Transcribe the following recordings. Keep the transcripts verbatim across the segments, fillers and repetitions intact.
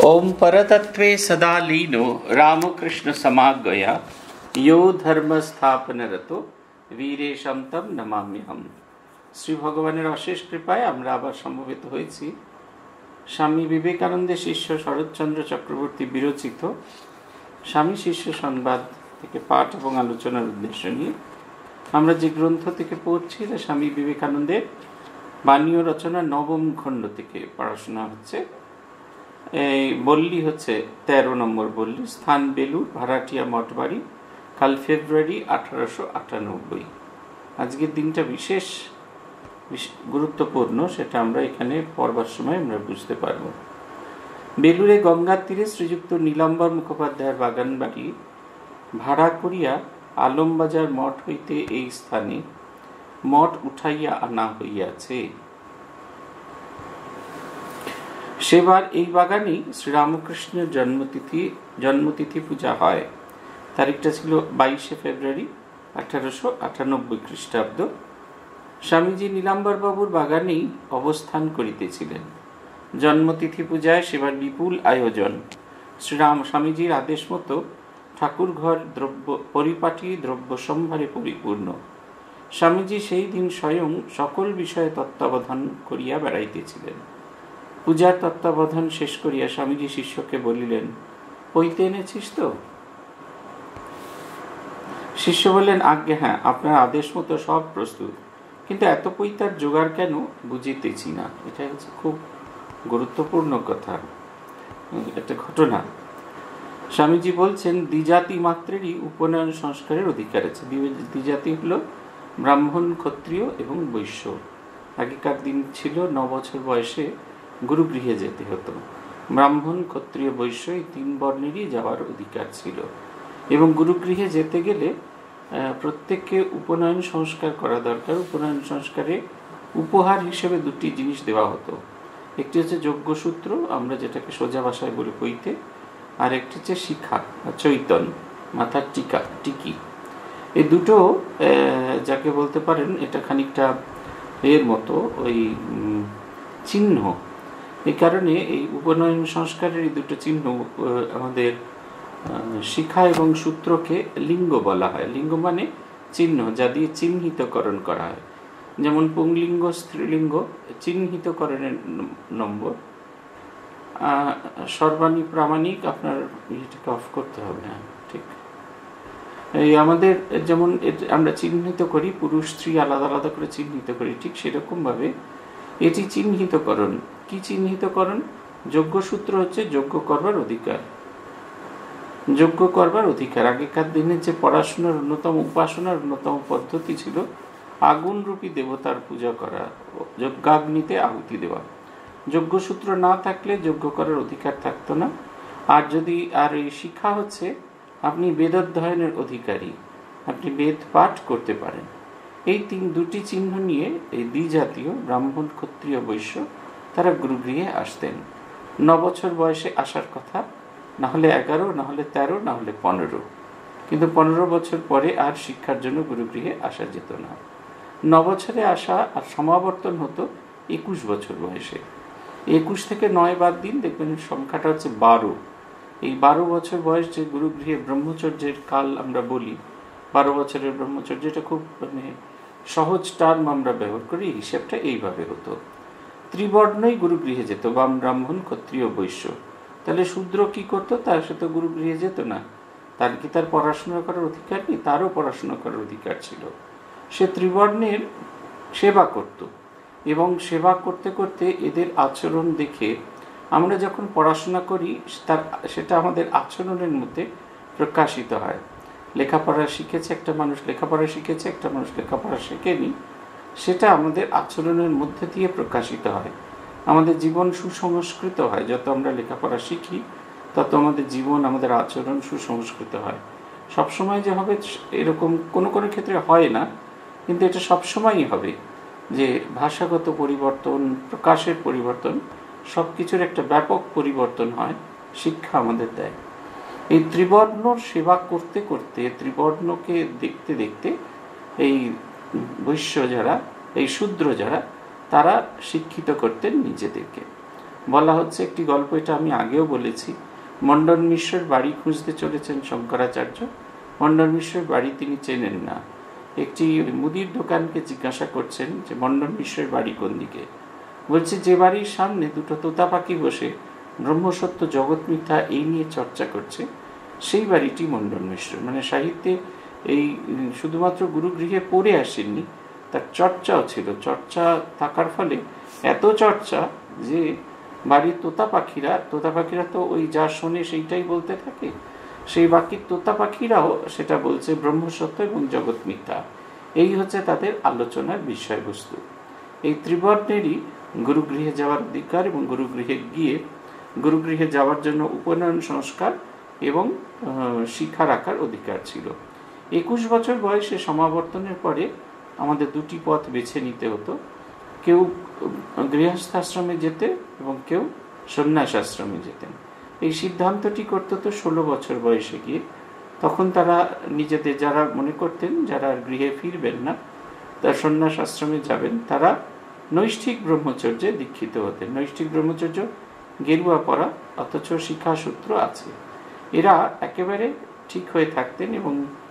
ओम परतत्वे सदा लीनो रामकृष्ण समागया यो धर्म स्थापन रतो वीरेशम तम नमाम्यहम। श्री भगवाনের অশেষ কৃপায় আমরা আবার সমবেত হয়েছি স্বামী বিবেকানন্দের শিষ্য শরৎচন্দ্র চক্রবর্তী বিরচিত স্বামী শিষ্য সংবাদ থেকে পাঠ এবং আলোচনার উদ্দেশ্য নিয়ে। আমরা যে গ্রন্থ থেকে পড়ছি তা স্বামী বিবেকানন্দের বাণী ও রচনা নবম খণ্ড থেকে পড়াশোনা হচ্ছে। এই বললি হচ্ছে তেরো নম্বর বললি, স্থান বেলুর, ভাড়াটিয়া মঠবাড়ি, কাল ফেব্রুয়ারি আঠারোশো আটানব্বই। আজকের দিনটা বিশেষ গুরুত্বপূর্ণ, সেটা আমরা এখানে পড়বার সময় আমরা বুঝতে পারব। বেলুরে গঙ্গার তীরে শ্রীযুক্ত নীলাম্বর মুখোপাধ্যায়ের বাগান বাড়ি ভাড়া করিয়া আলমবাজার মঠ হইতে এই স্থানে মঠ উঠাইয়া আনা হইয়াছে। সেবার এই বাগানেই শ্রীরামকৃষ্ণের জন্মতিথি জন্মতিথি পূজা হয়। তারিখটা ছিল বাইশে ফেব্রুয়ারি আঠারোশো আটানব্বই খ্রিস্টাব্দ। স্বামীজি নীলাম্বর বাবুর বাগানেই অবস্থান করিতেছিলেন। জন্মতিথি পূজায় সেবার বিপুল আয়োজন। শ্রীরাম স্বামীজির আদেশ মতো ঠাকুর ঘর দ্রব্য পরিপাটি দ্রব্য সম্ভারে পরিপূর্ণ। স্বামীজি সেই দিন স্বয়ং সকল বিষয়ে তত্ত্বাবধান করিয়া বেড়াইতেছিলেন। পূজার তত্ত্বাবধান শেষ করিয়া স্বামীজি শিষ্যকে বলিলেন, পৈতে এনেছিস তো? শিষ্য বললেন, আজ্ঞে হ্যাঁ, আপনার আদেশ মতো সব প্রস্তুত, কিন্তু এত পৈতার জোগাড় কেন বুঝিতেছি না। এটা হচ্ছে খুব গুরুত্বপূর্ণ কথা, একটা ঘটনা। স্বামীজি বলছেন, দ্বিজাতি মাত্রেরই উপনয়ন সংস্কারের অধিকার আছে। দ্বিজাতি হলো ব্রাহ্মণ, ক্ষত্রিয় এবং বৈশ্য। আগেকার দিন ছিল ন বছর বয়সে গুরুগৃহে যেতে হতো। ব্রাহ্মণ, ক্ষত্রিয়, বৈশ্য এই তিন বর্ণেরই যাওয়ার অধিকার ছিল, এবং গুরুগৃহে যেতে গেলে প্রত্যেককে উপনয়ন সংস্কার করা দরকার। উপনয়ন সংস্কারে উপহার হিসেবে দুটি জিনিস দেওয়া হতো। একটি হচ্ছে যজ্ঞসূত্র, আমরা যেটাকে সোজা ভাষায় বলি পৈতে, আর একটি হচ্ছে শিখা বা চৈতন, মাথার টিকা টিকি। এই দুটো যাকে বলতে পারেন এটা খানিকটা এর মতো ওই চিহ্ন। এই কারণে এই উপনয়ন সংস্কারের এই দুটো চিহ্ন আমাদের শিখা এবং সূত্রকে লিঙ্গ বলা হয়। লিঙ্গ মানে চিহ্ন, যা দিয়ে চিহ্নিতকরণ করা হয়। যেমন পুংলিঙ্গ, স্ত্রীলিঙ্গ চিহ্নিতকরণের নম্বর। সর্বাণী প্রামাণিক, আপনার এটাকে অফ করতে হবে। হ্যাঁ, ঠিক। এই আমাদের যেমন আমরা চিহ্নিত করি, পুরুষ স্ত্রী আলাদা আলাদা করে চিহ্নিত করি, ঠিক সেরকম ভাবে এটি চিহ্নিতকরণ। কি চিহ্নিতকরণ? যজ্ঞসূত্র হচ্ছে যজ্ঞ করবার অধিকার। যজ্ঞ করবার অধিকার। আগেকার দিনে যে পড়াশোনার অন্যতম উপাসনার অন্যতম পদ্ধতি ছিল আগুন রূপী দেবতার পূজা করা, যজ্ঞাগ্নিতে আহুতি দেওয়া। যজ্ঞসূত্র না থাকলে যজ্ঞ করার অধিকার থাকতো না। আর যদি আর এই শিক্ষা হচ্ছে আপনি বেদোধ্যয়নের অধিকারী, আপনি বেদ পাঠ করতে পারেন। এই তিন দুটি চিহ্ন নিয়ে এই দ্বিজাতীয় ব্রাহ্মণ, ক্ষত্রিয়, বৈশ্য তারা গুরুগৃহে আসতেন। ন বছর বয়সে আসার কথা, না হলে এগারো, না হলে তেরো, না হলে পনেরো। কিন্তু পনেরো বছর পরে আর শিক্ষার জন্য গুরুগৃহে আসা যেত না। ন বছরে আসা আর সমাবর্তন হতো একুশ বছর বয়সে। একুশ থেকে নয় বাদ দিন, দেখবেন সংখ্যাটা হচ্ছে বারো। এই বারো বছর বয়স যে গুরুগৃহে ব্রহ্মচর্যের কাল আমরা বলি, বারো বছরের ব্রহ্মচর্য, এটা খুব মানে সহজ টার্ম আমরা ব্যবহার করি। হিসেবটা এইভাবে হতো। ত্রিবর্ণই গুরুগৃহে যেত, বাম, ব্রাহ্মণ, ক্ষত্রিয়, বৈশ্য। তাহলে শূদ্র কি করতো? তার সাথে গুরুগৃহে যেত না। তার কি তার পড়াশোনা করার অধিকার নেই? তারও পড়াশোনা করার অধিকার ছিল। সে ত্রিবর্ণের সেবা করত, এবং সেবা করতে করতে এদের আচরণ দেখে আমরা যখন পড়াশোনা করি তার সেটা আমাদের আচরণের মধ্যে প্রকাশিত হয়। লেখাপড়া শিখেছে একটা মানুষ, লেখাপড়া শিখেছে একটা মানুষ লেখাপড়া শেখেনি, সেটা আমাদের আচরণের মধ্যে দিয়ে প্রকাশিত হয়। আমাদের জীবন সুসংস্কৃত হয়। যত আমরা লেখাপড়া শিখি তত আমাদের জীবন, আমাদের আচরণ সুসংস্কৃত হয়। সবসময় যে হবে এরকম কোনো কোনো ক্ষেত্রে হয় না, কিন্তু এটা সবসময়ই হবে যে ভাষাগত পরিবর্তন, প্রকাশের পরিবর্তন, সব কিছুর একটা ব্যাপক পরিবর্তন হয়, শিক্ষা আমাদের দেয়। এই ত্রিবর্ণর সেবা করতে করতে, ত্রিবর্ণকে দেখতে দেখতে এই বৈশ্য যারা, এই শূদ্র যারা, তারা শিক্ষিত করতেন নিজেদেরকে। বলা হচ্ছে একটি গল্প, এটা আমি আগেও বলেছি। মণ্ডন মিশ্রের বাড়ি খুঁজতে চলেছেন শঙ্করাচার্য। মণ্ডন মিশ্রের বাড়ি তিনি চেনেন না। একটি মুদির দোকানকে জিজ্ঞাসা করছেন যে মণ্ডন মিশ্রের বাড়ি কোন দিকে। বলছে যে বাড়ির সামনে দুটো তোতা পাখি বসে ব্রহ্মসত্য জগৎ মিথ্যা এই নিয়ে চর্চা করছে, সেই বাড়িটি মণ্ডন মিশ্র। মানে সাহিত্যে এই শুধুমাত্র গুরুগৃহে পড়ে আসেননি, তার চর্চাও ছিল। চর্চা থাকার ফলে এত চর্চা যে বাড়ির তোতা পাখিরা তোতা পাখিরা তো ওই যা শোনে সেইটাই বলতে থাকে, সেই বাকি তোতা পাখিরাও সেটা বলছে ব্রহ্মসত্য এবং জগৎ মিথ্যা। এই হচ্ছে তাদের আলোচনার বিষয়বস্তু। এই ত্রিবর্ণেরই গুরুগৃহে যাওয়ার অধিকার এবং গুরুগৃহে গিয়ে গুরুগৃহে যাওয়ার জন্য উপনয়ন সংস্কার এবং শিক্ষা রাখার অধিকার ছিল। একুশ বছর বয়সে সমাবর্তনের পরে আমাদের দুটি পথ বেছে নিতে হতো। কেউ গৃহস্থাশ্রমে যেতে এবং কেউ সন্ন্যাস আশ্রমে যেতেন। এই সিদ্ধান্তটি করতে হতো ষোলো বছর বয়সে গিয়ে। তখন তারা নিজেদের, যারা মনে করতেন যারা গৃহে ফিরবেন না, তারা সন্ন্যাস আশ্রমে যাবেন, তারা নৈষ্ঠিক ব্রহ্মচর্যে দীক্ষিত হতেন। নৈষ্ঠিক ব্রহ্মচর্য গেরুয়া পরা, অথচ শিক্ষাসূত্র আছে। এরা একেবারে ঠিক হয়ে থাকতেন এবং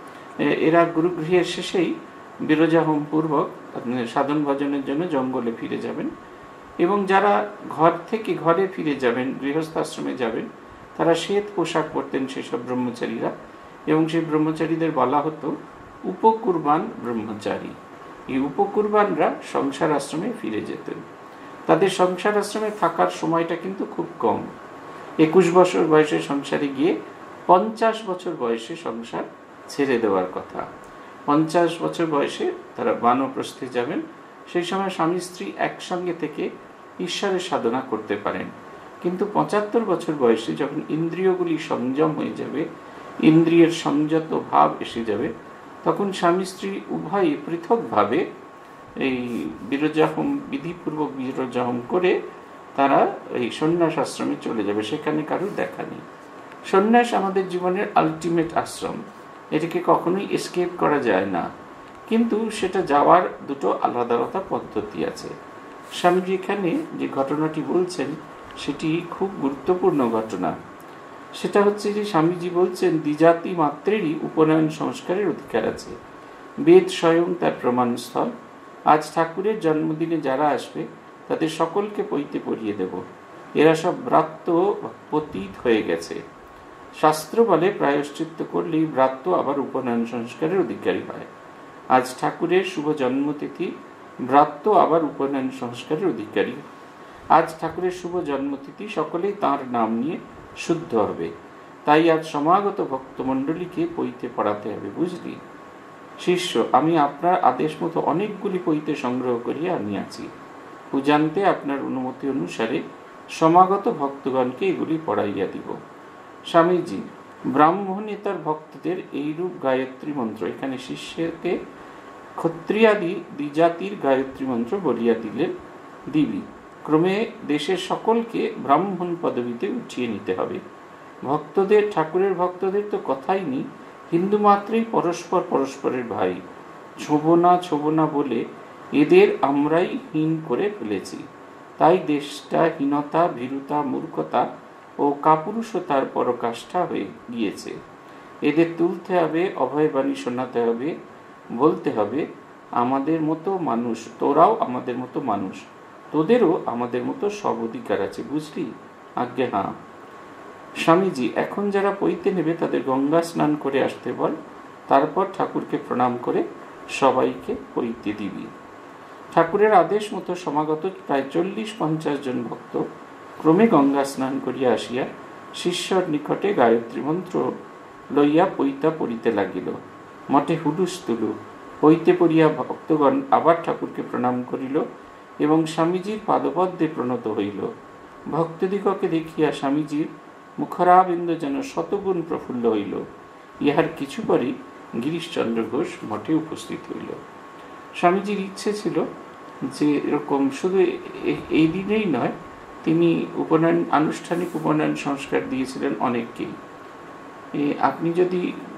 এরা গুরুগৃহের শেষেই বিরজাহোম পূর্বক সাধন ভজনের জন্য জঙ্গলে ফিরে যাবেন। এবং যারা ঘর থেকে ঘরে ফিরে যাবেন, গৃহস্থাশ্রমে যাবেন, তারা শ্বেত পোশাক পরতেন সেসব ব্রহ্মচারীরা, এবং সেই ব্রহ্মচারীদের বলা হতো উপকুরবান ব্রহ্মচারী। এই উপকুরবানরা সংসার আশ্রমে ফিরে যেতেন। তাদের সংসার আশ্রমে থাকার সময়টা কিন্তু খুব কম। একুশ বছর বয়সে সংসারে গিয়ে পঞ্চাশ বছর বয়সে সংসার ছেড়ে দেওয়ার কথা। পঞ্চাশ বছর বয়সে তারা বানপ্রস্থে যাবেন। সেই সময় স্বামী স্ত্রী একসঙ্গে থেকে ঈশ্বরের সাধনা করতে পারেন। কিন্তু পঁচাত্তর বছর বয়সে যখন ইন্দ্রিয়গুলি সংযম হয়ে যাবে, ইন্দ্রিয়ের সংযত ভাব এসে যাবে, তখন স্বামী স্ত্রী উভয়ই পৃথকভাবে এই বিরজাহোম বিধিপূর্বক বিরজাহোম করে তারা এই সন্ন্যাস আশ্রমে চলে যাবে। সেখানে কারোর দেখা নেই। সন্ন্যাস আমাদের জীবনের আলটিমেট আশ্রম, এটাকে কখনোই এসকেপ করা যায় না। কিন্তু সেটা যাওয়ার দুটো আলাদা আলাদা পদ্ধতি আছে। স্বামীজি এখানে যে ঘটনাটি বলছেন সেটি খুব গুরুত্বপূর্ণ ঘটনা। সেটা হচ্ছে যে স্বামীজি বলছেন দ্বিজাতি মাত্রেরই উপনয়ন সংস্কারের অধিকার আছে। বেদ স্বয়ং তার প্রমাণস্থল। আজ ঠাকুরের জন্মদিনে যারা আসবে তাদের সকলকে পইতে পড়িয়ে দেব। এরা সব ব্রাত্য পতীত হয়ে গেছে। শাস্ত্র বলে প্রায়শ্চিত্ত করলেই ব্রাত্য আবার উপনয়ন সংস্কারের অধিকারী হয়। আজ ঠাকুরের শুভ জন্মতিথি, ব্রাত্য আবার উপনয়ন সংস্কারের অধিকারী। আজ ঠাকুরের শুভ জন্মতিথি, সকলেই তাঁর নাম নিয়ে শুদ্ধ হবে। তাই আজ সমাগত ভক্তমণ্ডলীকে পইতে পড়াতে হবে। বুঝলি শিষ্য, আমি আপনার আদেশ মতো অনেকগুলি পইতে সংগ্রহ করিয়া আনিয়াছি। পূজান্তে আপনার অনুমতি অনুসারে সমাগত ভক্তগণকে এগুলি পড়াইয়া দিব। স্বামীজি ব্রাহ্মণে তার ভক্তদের এইরূপ গায়ত্রী মন্ত্র, এখানে শিষ্যকে ক্ষত্রিয়াদি দ্বিজাতির গায়ত্রী মন্ত্র বলিয়া দিলেন দিবি। ক্রমে দেশের সকলকে ব্রাহ্মণ পদবীতে উঠিয়ে নিতে হবে। ভক্তদের, ঠাকুরের ভক্তদের তো কথাই নেই, হিন্দু মাত্রেই পরস্পর পরস্পরের ভাই। ছোব না ছোব না বলে এদের আমরাই হীন করে ফেলেছি। তাই দেশটা হীনতা, ভীরুতা, মূর্খতা ও কাপুরুষতার পরকাষ্ঠা হয়ে গিয়েছে। এদের তুলতে হবে, অভয়বাণী শোনাতে হবে, বলতে হবে আমাদের মতো মানুষ, তোরাও আমাদের মতো মানুষ, তোদেরও আমাদের মতো সব অধিকার আছে। বুঝলি? আজ্ঞে হ্যাঁ। স্বামীজি এখন যারা পইতে নেবে তাদের গঙ্গা স্নান করে আসতে বল, তারপর ঠাকুরকে প্রণাম করে সবাইকে পইতে দিবি। ঠাকুরের আদেশ মতো সমাগত প্রায় চল্লিশ পঞ্চাশ জন ভক্ত ক্রমে গঙ্গা স্নান করিয়া আসিয়া শিষ্যর নিকটে গায়ত্রী মন্ত্র লইয়া পইতা পড়িতে লাগিল। মঠে হুলুস্থুলু। পইতে পড়িয়া ভক্তগণ আবার ঠাকুরকে প্রণাম করিল এবং স্বামীজির পাদপদ্মে প্রণত হইল। ভক্তদিগকে দেখিয়া স্বামীজির মুখরাবিন্দ যেন শতগুণ প্রফুল্ল হইল। ইহার কিছু পরেই গিরিশচন্দ্র ঘোষ মঠে উপস্থিত হইল। স্বামীজির ইচ্ছে ছিল যে এরকম শুধু এই দিনেই নয়, তিনি উপনয়ন, আনুষ্ঠানিক উপনয়ন সংস্কার দিয়েছিলেন অনেককেই। আপনি যদি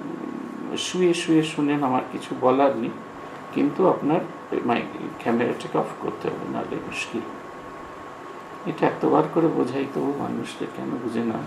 শুয়ে শুয়ে শুনেন, আমার কিছু বলার নেই, কিন্তু আপনার ক্যামেরাটাকে অফ করতে হবে, নাহলে মুশকিল। এটা এতবার করে বোঝাই তবু মানুষটা কেন বুঝে না।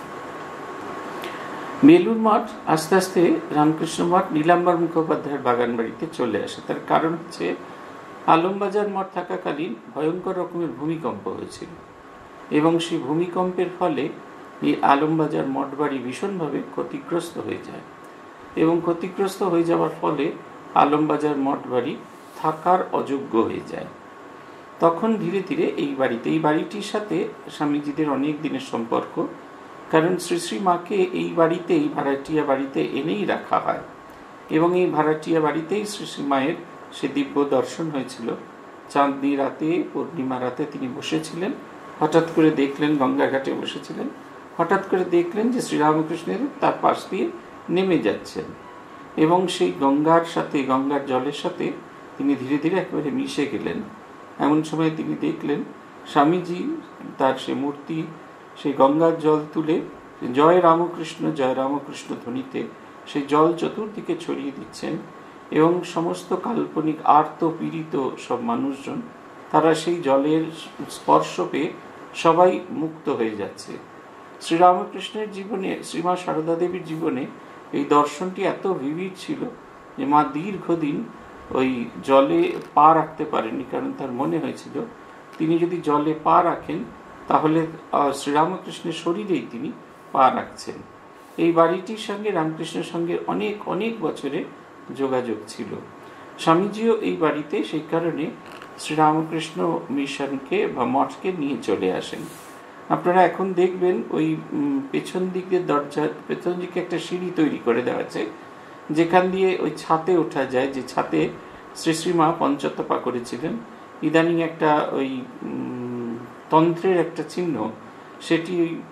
বেলুর মঠ আস্তে আস্তে রামকৃষ্ণ মঠ নীলাম্বর মুখোপাধ্যায়ের বাগান বাড়িতে চলে আসে। তার কারণ হচ্ছে আলমবাজার মঠ থাকাকালীন ভয়ঙ্কর রকমের ভূমিকম্প হয়েছিল এবং সেই ভূমিকম্পের ফলে এই আলমবাজার মঠ বাড়ি ভীষণভাবে ক্ষতিগ্রস্ত হয়ে যায় এবং ক্ষতিগ্রস্ত হয়ে যাওয়ার ফলে আলমবাজার মঠ বাড়ি থাকার অযোগ্য হয়ে যায়। তখন ধীরে ধীরে এই বাড়িতে এই বাড়িটির সাথে স্বামীজিদের অনেক দিনের সম্পর্ক, কারণ শ্রী শ্রী মাকে এই বাড়িতে এই ভাড়াটিয়া বাড়িতে এনেই রাখা হয় এবং এই ভাড়াটিয়া বাড়িতেই শ্রী শ্রী মায়ের সে দিব্য দর্শন হয়েছিল। চাঁদনি রাতে, পূর্ণিমা রাতে তিনি বসেছিলেন, হঠাৎ করে দেখলেন গঙ্গা ঘাটে বসেছিলেন, হঠাৎ করে দেখলেন যে শ্রীরামকৃষ্ণের তার পাশ দিয়ে নেমে যাচ্ছেন এবং সেই গঙ্গার সাথে গঙ্গার জলের সাথে তিনি ধীরে ধীরে একেবারে মিশে গেলেন। এমন সময় তিনি দেখলেন স্বামীজি তার সে মূর্তি সেই গঙ্গার জল তুলে জয় রামকৃষ্ণ জয় রামকৃষ্ণ ধ্বনিতে সেই জল চতুর্দিকে ছড়িয়ে দিচ্ছেন এবং সমস্ত কাল্পনিক আর্ত পীড়িত সব মানুষজন তারা সেই জলের স্পর্শ পেয়ে সবাই মুক্ত হয়ে যাচ্ছে। শ্রীরামকৃষ্ণের জীবনে, শ্রীমা সারদা দেবীর জীবনে এই দর্শনটি এত ভিভিড ছিল যে মা দীর্ঘদিন ওই জলে পা রাখতে পারেননি, কারণ তার মনে হয়েছিল তিনি যদি জলে পা রাখেন তাহলে শ্রীরামকৃষ্ণের শরীরেই তিনি পা রাখছেন। এই বাড়িটির সঙ্গে রামকৃষ্ণের সঙ্গে অনেক অনেক বছরের যোগাযোগ ছিল। স্বামীজিও এই বাড়িতে সেই কারণে শ্রীরামকৃষ্ণ মিশনকে বা মঠকে নিয়ে চলে আসেন। আপনারা এখন দেখবেন ওই পেছন দিকের দরজার পেছন দিকে একটা সিঁড়ি তৈরি করে দেওয়া আছে যেখান দিয়ে ওই ছাতে ওঠা যায়, যে ছাতে শ্রী শ্রীমা পঞ্চতপা করেছিলেন। ইদানিং একটা ওই তন্ত্রের একটা চিহ্ন সেটি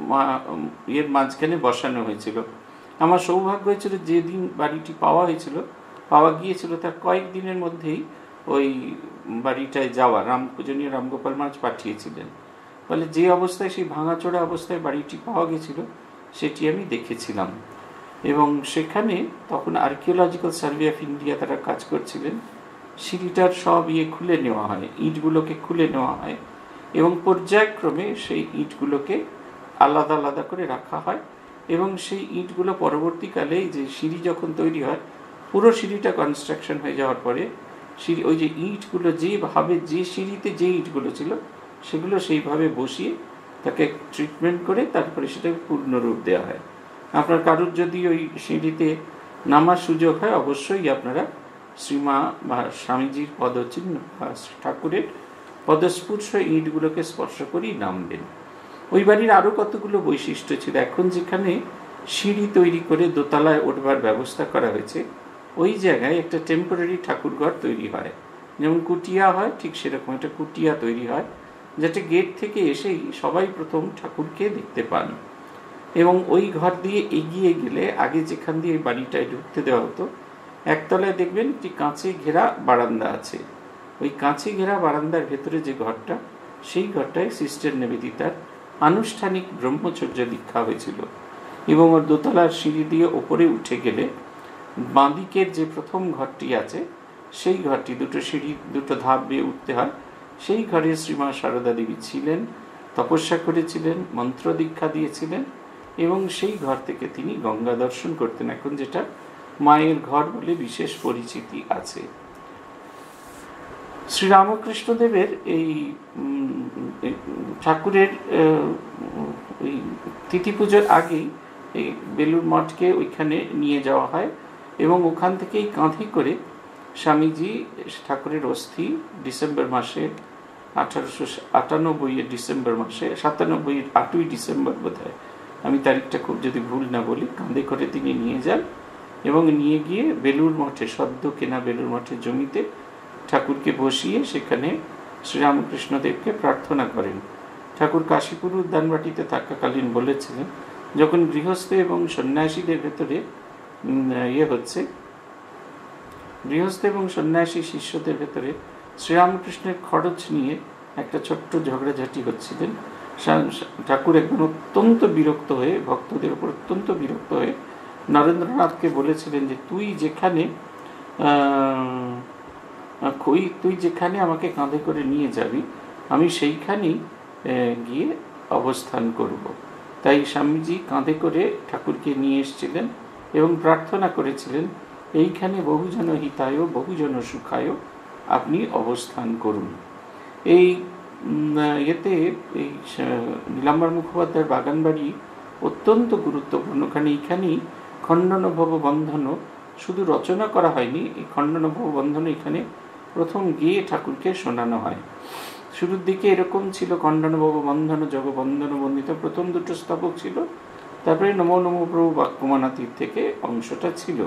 এর মাঝখানে বসানো হয়েছিল। আমার সৌভাগ্য হয়েছিল যেদিন বাড়িটি পাওয়া হয়েছিল পাওয়া গিয়েছিল তার কয়েক দিনের মধ্যেই ওই বাড়িটায় যাওয়া রাম পূজনীয় রামগোপাল মহারাজ পাঠিয়েছিলেন। ফলে যে অবস্থায় সেই ভাঙাচোরা অবস্থায় বাড়িটি পাওয়া গেছিল সেটি আমি দেখেছিলাম এবং সেখানে তখন আর্কিওলজিক্যাল সার্ভে অফ ইন্ডিয়া তারা কাজ করছিলেন। সিঁড়িটার সব ইয়ে খুলে নেওয়া হয়, ইটগুলোকে খুলে নেওয়া হয় এবং পর্যায়ক্রমে সেই ইটগুলোকে আলাদা আলাদা করে রাখা হয় এবং সেই ইটগুলো পরবর্তীকালে যে সিঁড়ি যখন তৈরি হয় পুরো সিঁড়িটা কনস্ট্রাকশন হয়ে যাওয়ার পরে সিঁড়ি ওই যে ইটগুলো যেভাবে যে সিঁড়িতে যে ইটগুলো ছিল সেগুলো সেইভাবে বসিয়ে তাকে ট্রিটমেন্ট করে তারপরে সেটাকে পূর্ণরূপ দেওয়া হয়। আপনার কারুর যদি ওই সিঁড়িতে নামার সুযোগ হয় অবশ্যই আপনারা শ্রীমা বা স্বামীজির পদচিহ্ন বা ঠাকুরের পদস্পর্শ ইটগুলোকে স্পর্শ করেই নামবেন। ওই বাড়ির আরও কতগুলো বৈশিষ্ট্য ছিল। এখন যেখানে সিঁড়ি তৈরি করে দোতলায় ওঠবার ব্যবস্থা করা হয়েছে ওই জায়গায় একটা টেম্পোরারি ঠাকুরঘর তৈরি হয়, যেমন কুটিয়া হয় ঠিক সেরকম একটা কুটিয়া তৈরি হয় যাতে গেট থেকে এসেই সবাই প্রথম ঠাকুরকে দেখতে পান এবং ওই ঘর দিয়ে এগিয়ে গেলে আগে যেখান দিয়ে বাড়িটায় ঢুকতে দেওয়া হতো একতলায় দেখবেন একটি কাঁচে ঘেরা বারান্দা আছে। ওই কাঁচে ঘেরা বারান্দার ভেতরে যে ঘরটা সেই ঘরটায় সিস্টার নিবেদিতার আনুষ্ঠানিক ব্রহ্মচর্য দীক্ষা হয়েছিল এবং ওর দোতলার সিঁড়ি দিয়ে ওপরে উঠে গেলে বাঁদিকের যে প্রথম ঘরটি আছে সেই ঘরটি দুটো সিঁড়ি দুটো ধাপ বেয়ে উঠতে হয়। সেই ঘরে শ্রীমা সারদা দেবী ছিলেন, তপস্যা করেছিলেন, মন্ত্র দীক্ষা দিয়েছিলেন এবং সেই ঘর থেকে তিনি গঙ্গা দর্শন করতেন, এখন যেটা মায়ের ঘর বলে বিশেষ পরিচিতি আছে। শ্রীরামকৃষ্ণদেবের এই ঠাকুরের তিথি পুজোর আগেই এই বেলুর মঠকে ওইখানে নিয়ে যাওয়া হয় এবং ওখান থেকেই কাঁধে করে স্বামীজি ঠাকুরের অস্থি ডিসেম্বর মাসে আঠারোশো আটানব্বইয়ের ডিসেম্বর মাসে সাতানব্বইয়ের আটই ডিসেম্বর বোধ হয়, আমি তারিখটা খুব যদি ভুল না বলি, কাঁধে করে তিনি নিয়ে যান এবং নিয়ে গিয়ে বেলুর মঠে সদ্য কেনা বেলুর মঠের জমিতে ঠাকুরকে বসিয়ে সেখানে শ্রীরামকৃষ্ণদেবকে প্রার্থনা করেন। ঠাকুর কাশীপুর উদ্যানবাটিতে থাকাকালীন বলেছিলেন যখন গৃহস্থ এবং সন্ন্যাসীদের ভেতরে ইয়ে হচ্ছে গৃহস্থ এবং সন্ন্যাসী শিষ্যদের ভেতরে শ্রীরামকৃষ্ণের খরচ নিয়ে একটা ছোট্ট ঝগড়াঝাটি হচ্ছিলেন, ঠাকুর একদম অত্যন্ত বিরক্ত হয়ে ভক্তদের উপর অত্যন্ত বিরক্ত হয়ে নরেন্দ্রনাথকে বলেছিলেন যে তুই যেখানে তুই যেখানে আমাকে কাঁধে করে নিয়ে যাবি আমি সেইখানেই গিয়ে অবস্থান করব। তাই স্বামীজি কাঁধে করে ঠাকুরকে নিয়ে এসেছিলেন এবং প্রার্থনা করেছিলেন, এইখানে বহুজন হিতায় বহুজন সুখায় আপনি অবস্থান করুন। এই এতে এই নীলাম্বর মুখোপাধ্যায়ের বাগানবাড়ি অত্যন্ত গুরুত্বপূর্ণ, কারণ এইখানেই খণ্ডনভব বন্ধন শুধু রচনা করা হয়নি, এই খণ্ডনভব বন্ধন এখানে প্রথম গিয়ে ঠাকুরকে শোনানো হয়। শুরুর দিকে এরকম ছিল, খণ্ডনভব বন্ধন জগবন্ধন বন্দিত প্রথম দুটো স্তবক ছিল, তারপরে নমো নমো প্রভু বাক্যমানাতীর থেকে অংশটা ছিল।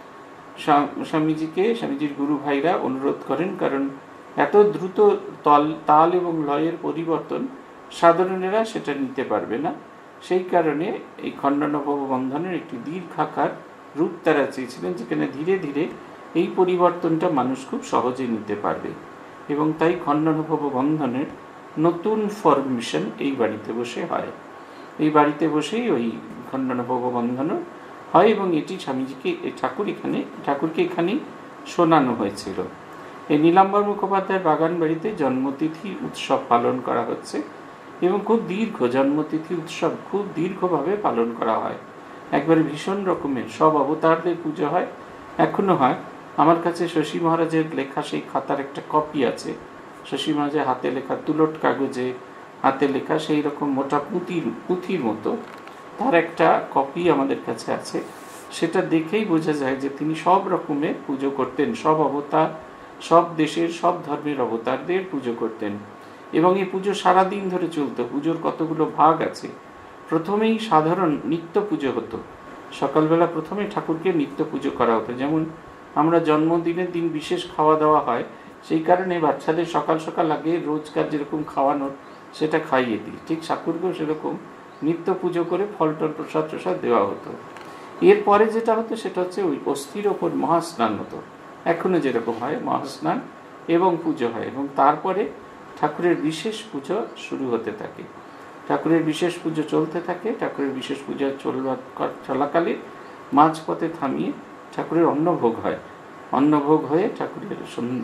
স্বামীজিকে স্বামীজির গুরু ভাইরা অনুরোধ করেন, কারণ এত দ্রুত তাল তাল এবং লয়ের পরিবর্তন সাধারণেরা সেটা নিতে পারবে না, সেই কারণে এই খণ্ডনভব বন্ধনের একটি দীর্ঘাকার রূপ তারা চেয়েছিলেন, যেখানে ধীরে ধীরে এই পরিবর্তনটা মানুষ খুব সহজে নিতে পারবে। এবং তাই খণ্ডনভব বন্ধনের নতুন ফরমেশন এই বাড়িতে বসে হয়, এই বাড়িতে বসেই ওই খণ্ডনভব বন্ধন হয় এবং এটি স্বামীজিকে ঠাকুর এখানে ঠাকুরকে এখানেই শোনানো হয়েছিল। এই নীলাম্বর মুখোপাধ্যায়ের বাগান বাড়িতে জন্মতিথি উৎসব পালন করা হচ্ছে এবং খুব দীর্ঘ জন্মতিথি উৎসব খুব দীর্ঘভাবে পালন করা হয়, একবারে ভীষণ রকমের সব অবতারদের পুজো হয়, এখনো হয়। আমার কাছে শশী মহারাজের লেখা সেই খাতার একটা কপি আছে, শশী মহারাজের হাতে লেখা, তুলট কাগজে হাতে লেখা সেই রকম মোটা পুঁথির পুঁথির মতো তার একটা কপি আমাদের কাছে আছে। সেটা দেখেই বোঝা যায় যে তিনি সব রকমের পুজো করতেন, সব অবতার, সব দেশের সব ধর্মের অবতারদের পুজো করতেন এবং এই পুজো সারাদিন ধরে চলতো। পুজোর কতগুলো ভাগ আছে। প্রথমেই সাধারণ নিত্য পুজো হতো, সকালবেলা প্রথমে ঠাকুরকে নিত্য পুজো করা হতো। যেমন আমরা জন্মদিনের দিন বিশেষ খাওয়া দাওয়া হয়, সেই কারণে বাচ্চাদের সকাল সকাল আগে রোজকার যেরকম খাওয়ানোর সেটা খাইয়ে দিই, ঠিক ঠাকুরকেও সেরকম নিত্য পুজো করে ফল টল প্রসাদ প্রসাদ দেওয়া হতো। এরপরে যেটা হতো সেটা হচ্ছে ওই অস্থির ওপর মহাস্নান হতো, এখনো যেরকম হয় মহাস্নান এবং পুজো হয়, এবং তারপরে ঠাকুরের বিশেষ পুজো শুরু হতে থাকে। ঠাকুরের বিশেষ পুজো চলতে থাকে, ঠাকুরের বিশেষ পূজা চলবার চলাকালে মাঝপথে থামিয়ে ঠাকুরের অন্নভোগ হয়। অন্নভোগ হয়ে ঠাকুরের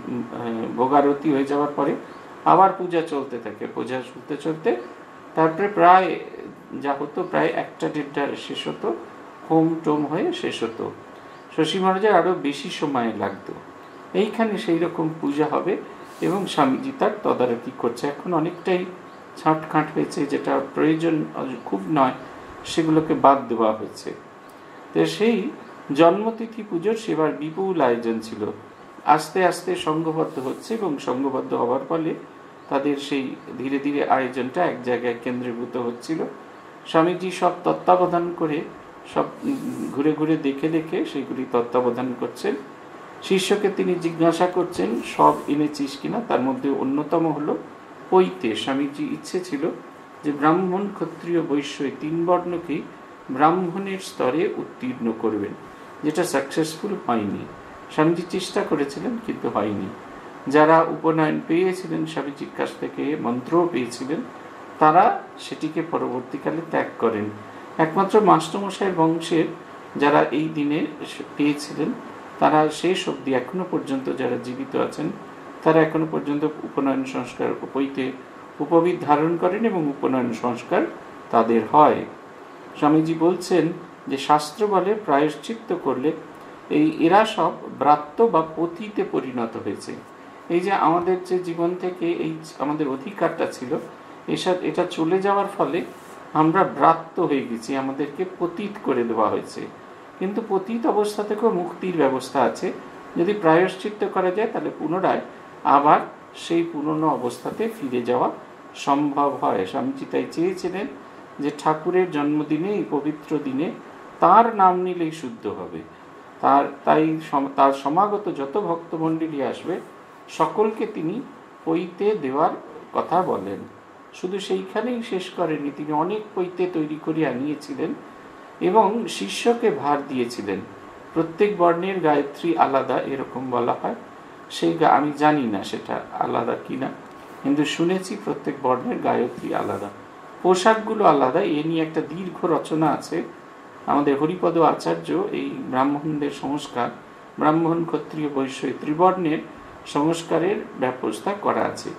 ভোগারতি হয়ে যাওয়ার পরে আবার পূজা চলতে থাকে, পূজা চলতে চলতে তারপরে প্রায় যা হতো প্রায় একটা দেড়টা শেষ হতো, হোম টোম হয়ে শেষ হতো। শশী মহারাজের আরও বেশি সময় লাগতো। এইখানে সেই রকম পূজা হবে এবং স্বামীজি তার তদারকি করছে। এখন অনেকটাই ছাঁটখাঁট হয়েছে, যেটা প্রয়োজন খুব নয় সেগুলোকে বাদ দেওয়া হয়েছে। তো সেই জন্মতিথি পুজোর সেবার বিপুল আয়োজন ছিল, আস্তে আস্তে সংঘবদ্ধ হচ্ছে এবং সংঘবদ্ধ হওয়ার ফলে তাদের সেই ধীরে ধীরে আয়োজনটা এক জায়গায় কেন্দ্রীভূত হচ্ছিল। স্বামীজি সব তত্ত্বাবধান করে, সব ঘুরে ঘুরে দেখে দেখে সেগুলি তত্ত্বাবধান করছেন। শিষ্যকে তিনি জিজ্ঞাসা করছেন সব এনেছিস কিনা। তার মধ্যে অন্যতম হলো পৈতে। স্বামীজি ইচ্ছে ছিল যে ব্রাহ্মণ ক্ষত্রিয় বৈশ্য তিন বর্ণকেই ব্রাহ্মণের স্তরে উত্তীর্ণ করবেন, যেটা সাকসেসফুল হয়নি। স্বামীজি চেষ্টা করেছিলেন কিন্তু হয়নি। যারা উপনয়ন পেয়েছিলেন স্বামীজির কাছ থেকে, মন্ত্রও পেয়েছিলেন, তারা সেটিকে পরবর্তীকালে ত্যাগ করেন। একমাত্র মাস্টারমশাইয়ের বংশের যারা এই দিনে পেয়েছিলেন তারা শেষ অবধি এখনো পর্যন্ত যারা জীবিত আছেন তারা এখনো পর্যন্ত উপনয়ন সংস্কার উপৈতে উপবিদ ধারণ করেন এবং উপনয়ন সংস্কার তাদের হয়। স্বামীজি বলছেন যে শাস্ত্র বলে প্রায়শ্চিত্ত করলে এই এরা সব ব্রাত্য বা পতিতে পরিণত হয়েছে। এই যে আমাদের যে জীবন থেকে এই আমাদের অধিকারটা ছিল, এসব এটা চলে যাওয়ার ফলে আমরা ব্রাত্য হয়ে গেছি, আমাদেরকে পতিত করে দেওয়া হয়েছে। কিন্তু পতিত অবস্থা থেকেও মুক্তির ব্যবস্থা আছে। যদি প্রায়শ্চিত্ত করা যায় তাহলে পুনরায় আবার সেই পুরনো অবস্থাতে ফিরে যাওয়া সম্ভব হয়। স্বামীজি তাই চেয়েছিলেন যে ঠাকুরের জন্মদিনে, এই পবিত্র দিনে তার নাম নিলেই শুদ্ধ হবে। তার তাই তার সমাগত যত ভক্তমণ্ডলী আসবে সকলকে তিনি পৈতে দেওয়ার কথা বলেন। শুধু সেইখানেই শেষ করেননি, তিনি অনেক পৈতে তৈরি করে আনিয়েছিলেন এবং শিষ্যকে ভার দিয়েছিলেন। প্রত্যেক বর্ণের গায়ত্রী আলাদা এরকম বলা হয়, সেই আমি জানি না সেটা আলাদা কিনা, কিন্তু শুনেছি প্রত্যেক বর্ণের গায়ত্রী আলাদা, পোশাকগুলো আলাদা। এ নিয়ে একটা দীর্ঘ রচনা আছে আমাদের হরিপদ আচার্য, এই ব্রাহ্মণদের সংস্কার, ব্রাহ্মণ ক্ষত্রিয় বৈশ্য ত্রিবর্ণের সংস্কারের ব্যবস্থা করা আছে।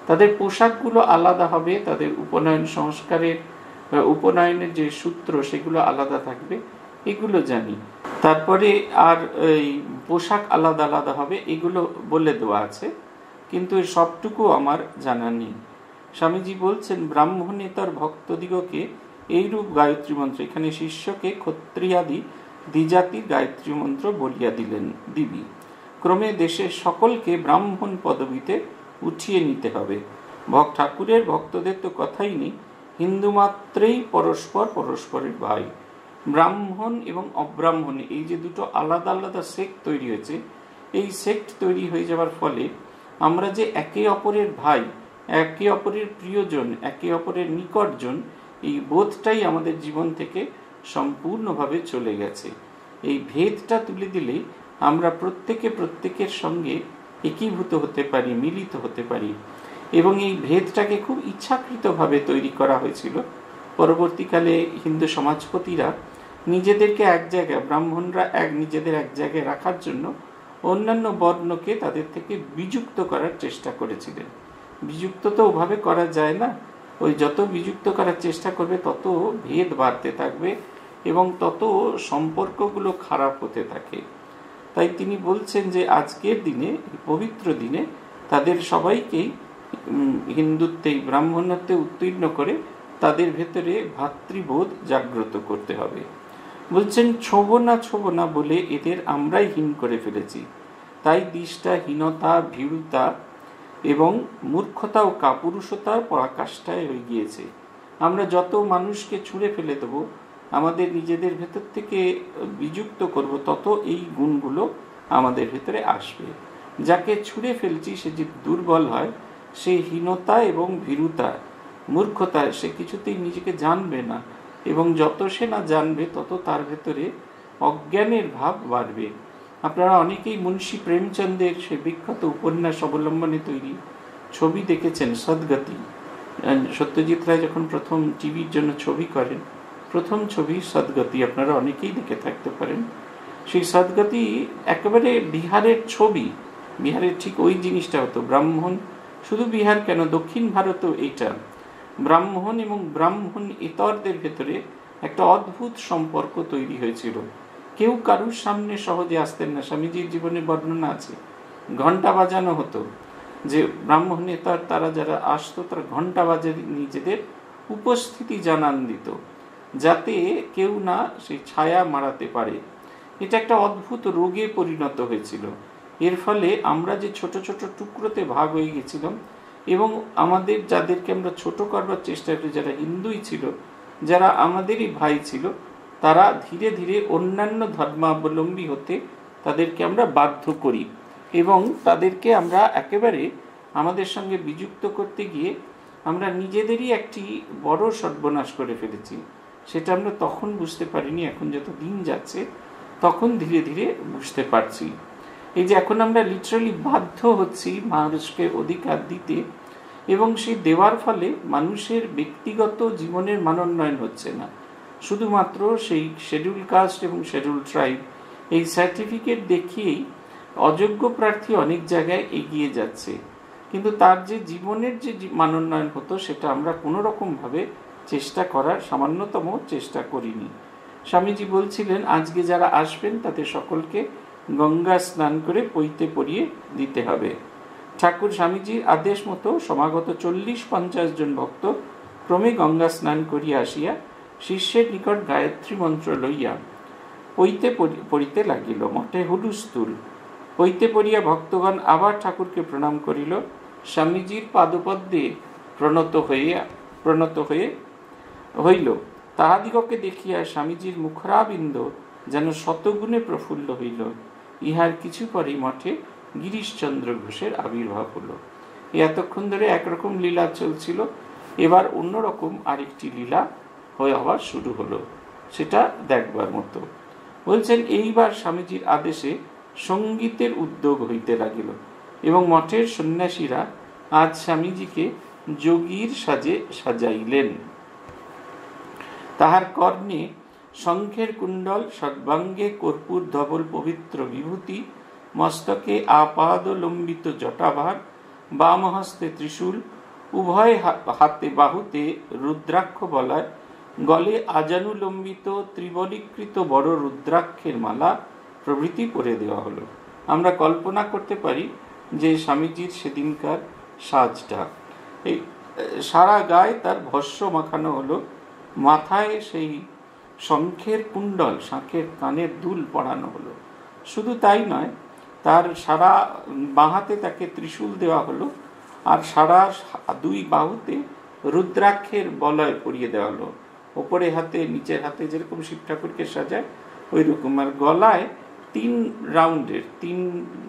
তাদের পোশাকগুলো আলাদা হবে, তাদের উপনয়ন সংস্কারের উপনয়নের যে সূত্র সেগুলো আলাদা থাকবে, এগুলো জানি। তারপরে আর এই পোশাক আলাদা আলাদা হবে, এগুলো বলে দেওয়া আছে, কিন্তু সবটুকু আমার জানা নেই। স্বামীজি বলছেন, ব্রাহ্মণেতর ভক্তদিগকে এইরূপ গায়ত্রী মন্ত্র, এখানে শিষ্যকে ক্ষত্রিয়াদি দ্বিজাতির গায়ত্রী মন্ত্র বলিয়া দিলেন দিবি। ক্রমে দেশের সকলকে ব্রাহ্মণ পদবীতে উঠিয়ে নিতে হবে। ভক্ত ঠাকুরের ভক্তদের তো কথাই নেই, হিন্দু মাত্রেই পরস্পর পরস্পরের ভাই। ব্রাহ্মণ এবং অব্রাহ্মণ এই যে দুটো আলাদা আলাদা সেক্ট তৈরি হয়েছে, এই সেক্ট তৈরি হয়ে যাওয়ার ফলে আমরা যে একে অপরের ভাই, একে অপরের প্রিয়জন, একে অপরের নিকটজন, এই বোধটাই আমাদের জীবন থেকে সম্পূর্ণভাবে চলে গেছে। এই ভেদটা তুলে দিলে আমরা প্রত্যেকে প্রত্যেকের সঙ্গে একীভূত হতে পারি, মিলিত হতে পারি। এবং এই ভেদটাকে খুব ইচ্ছাকৃতভাবে তৈরি করা হয়েছিল। পরবর্তীকালে হিন্দু সমাজপতিরা নিজেদেরকে এক জায়গায়, ব্রাহ্মণরা এক নিজেদের এক জায়গায় রাখার জন্য অন্যান্য বর্ণকে তাদের থেকে বিযুক্ত করার চেষ্টা করেছিলেন। বিযুক্ত তো ওভাবে করা যায় না, ওই যত বিযুক্ত করার চেষ্টা করবে তত ভেদ বাড়তে থাকবে এবং তত সম্পর্কগুলো খারাপ হতে থাকে। তাই তিনি বলছেন যে আজকের দিনে, পবিত্র দিনে, তাদের সবাইকেই হিন্দুত্বে, ব্রাহ্মণত্বে উত্তীর্ণ করে তাদের ভেতরে ভাতৃবোধ জাগ্রত করতে হবে। বলছেন, ছোব না ছোব না বলে এদের আমরাই হীন করে ফেলেছি, তাই দিশটা হীনতা, ভীরুতা এবং মূর্খতা ও কাপুরুষতার পরাকাষ্ঠায় হয়ে গিয়েছে। আমরা যত মানুষকে ছুঁড়ে ফেলে দেব, আমাদের নিজেদের ভেতর থেকে বিযুক্ত করব, তত এই গুণগুলো আমাদের ভেতরে আসবে। যাকে ছুঁড়ে ফেলছি সে যে দুর্বল হয়, সে হীনতা এবং ভীরুতা, মূর্খতা, সে কিছুতেই নিজেকে জানবে না, এবং যত সে না জানবে তত তার ভেতরে অজ্ঞানের ভাব বাড়বে। আপনারা অনেকেই মুন্সী প্রেমচন্দের সে বিখ্যাত উপন্যাস অবলম্বনে তৈরি ছবি দেখেছেন, সদ্গতি। সত্যজিৎ রায় যখন প্রথম টিভির জন্য ছবি করেন, প্রথম ছবি সদ্গতি, আপনারা অনেকেই দেখে থাকতে পারেন। সেই সদ্গতি একেবারে বিহারের ছবি, বিহারের ঠিক ওই জিনিসটা হতো। ব্রাহ্মণ, শুধু বিহার কেন, দক্ষিণ ভারতও এইটা, ব্রাহ্মণ এবং ব্রাহ্মণ ইতরদের ভেতরে একটা অদ্ভুত সম্পর্ক তৈরি হয়েছিল। কেউ কারুর সামনে সহজে আসতেন না। স্বামীজির জীবনে বর্ণনা আছে, ঘন্টা বাজানো হতো, যে ব্রাহ্মণেতর তারা যারা আসতো তারা ঘন্টা বাজে নিজেদের উপস্থিতি জানান দিত, যাতে কেউ না সেই ছায়া মারাতে পারে। এটা একটা অদ্ভুত রোগে পরিণত হয়েছিল। এর ফলে আমরা যে ছোট ছোট টুকরোতে ভাগ হয়ে গেছিলাম, এবং আমাদের যাদেরকে আমরা ছোট করবার চেষ্টা করি, যারা হিন্দুই ছিল, যারা আমাদেরই ভাই ছিল, তারা ধীরে ধীরে অন্যান্য ধর্মাবলম্বী হতে তাদেরকে আমরা বাধ্য করি, এবং তাদেরকে আমরা একেবারে আমাদের সঙ্গে বিযুক্ত করতে গিয়ে আমরা নিজেদেরই একটি বড় সর্বনাশ করে ফেলেছি। সেটা আমরা তখন বুঝতে পারিনি, এখন যত দিন যাচ্ছে তখন ধীরে ধীরে বুঝতে পারছি। এই যে এখন আমরা লিটারালি বাধ্য হচ্ছি মানুষকে অধিকার দিতে, এবং সেই দেওয়ার ফলে মানুষের ব্যক্তিগত জীবনের মানোন্নয়ন হচ্ছে না, শুধুমাত্র সেই শেডিউল কাস্ট এবং শেডিউল ট্রাইব এই সার্টিফিকেট দেখিয়েই অযোগ্য প্রার্থী অনেক জায়গায় এগিয়ে যাচ্ছে, কিন্তু তার যে জীবনের যে মানোন্নয়ন হতো সেটা আমরা কোনো রকমভাবে চেষ্টা করার সামান্যতম চেষ্টা করিনি। স্বামীজি বলছিলেন, আজকে যারা আসবেন তাদের সকলকে গঙ্গা স্নান করে পৈতে পরিয়ে দিতে হবে। ঠাকুর স্বামীজির আদেশ মতো সমাগত চল্লিশ পঞ্চাশ জন ভক্ত ক্রমে গঙ্গা স্নান করিয়া আসিয়া শিষ্যের নিকট গায়ত্রী মন্ত্র লইয়া পৈতে পড়িতে লাগিল। মঠে হুলুস্থুল। পৈতে পড়িয়া ভক্তগণ আবার ঠাকুরকে প্রণাম করিল। স্বামীজির পাদপদ্মে প্রণত হইয়া প্রণত হয়ে হইল। তাহাদিগকে দেখিয়া স্বামীজির মুখরাবিন্দ যেন শতগুণে প্রফুল্ল হইল। ইহার কিছু পরেই মঠে গিরিশচন্দ্র ঘোষের আবির্ভাব হলো। এতক্ষণ ধরে একরকম লীলা চলছিল, এবার অন্যরকম আরেকটি লীলা হয়ে হওয়া শুরু হলো, সেটা দেখবার মতো। বলছেন, এইবার স্বামীজির আদেশে সঙ্গীতের উদ্যোগ হইতে লাগিল, এবং মঠের সন্ন্যাসীরা আজ স্বামীজিকে যোগীর সাজে সাজাইলেন। তাহার কর্ণে শঙ্খের কুণ্ডল, সর্বাঙ্গে কর্পূর ধবল পবিত্র বিভূতি, মস্তকে আপাদলম্বিত জটাভার, বামহস্তে ত্রিশূল উভয় হাতে বাহুতে রুদ্রাক্ষ বলায় গলে আজানুলম্বিত ত্রিবলীকৃত বড় রুদ্রাক্ষের মালা প্রভৃতি পরে দেওয়া হলো। আমরা কল্পনা করতে পারি যে স্বামীজির সেদিনকার সাজটা। এই সারা গায়ে তার ভস্য মাখানো হলো, মাথায় সেই শঙ্খের কুণ্ডল, শাঁখের কানের দুল পরানো হলো। শুধু তাই নয়, তার সারা বাঁহাতে তাকে ত্রিশূল দেওয়া হলো, আর সারা দুই বাহুতে রুদ্রাক্ষের বলয় পরিয়ে দেওয়া হলো। ওপরে হাতে, নিচের হাতে যেরকম শিব ঠাকুরকে সাজায় ওই রকম, আর গলায় তিন রাউন্ডের তিন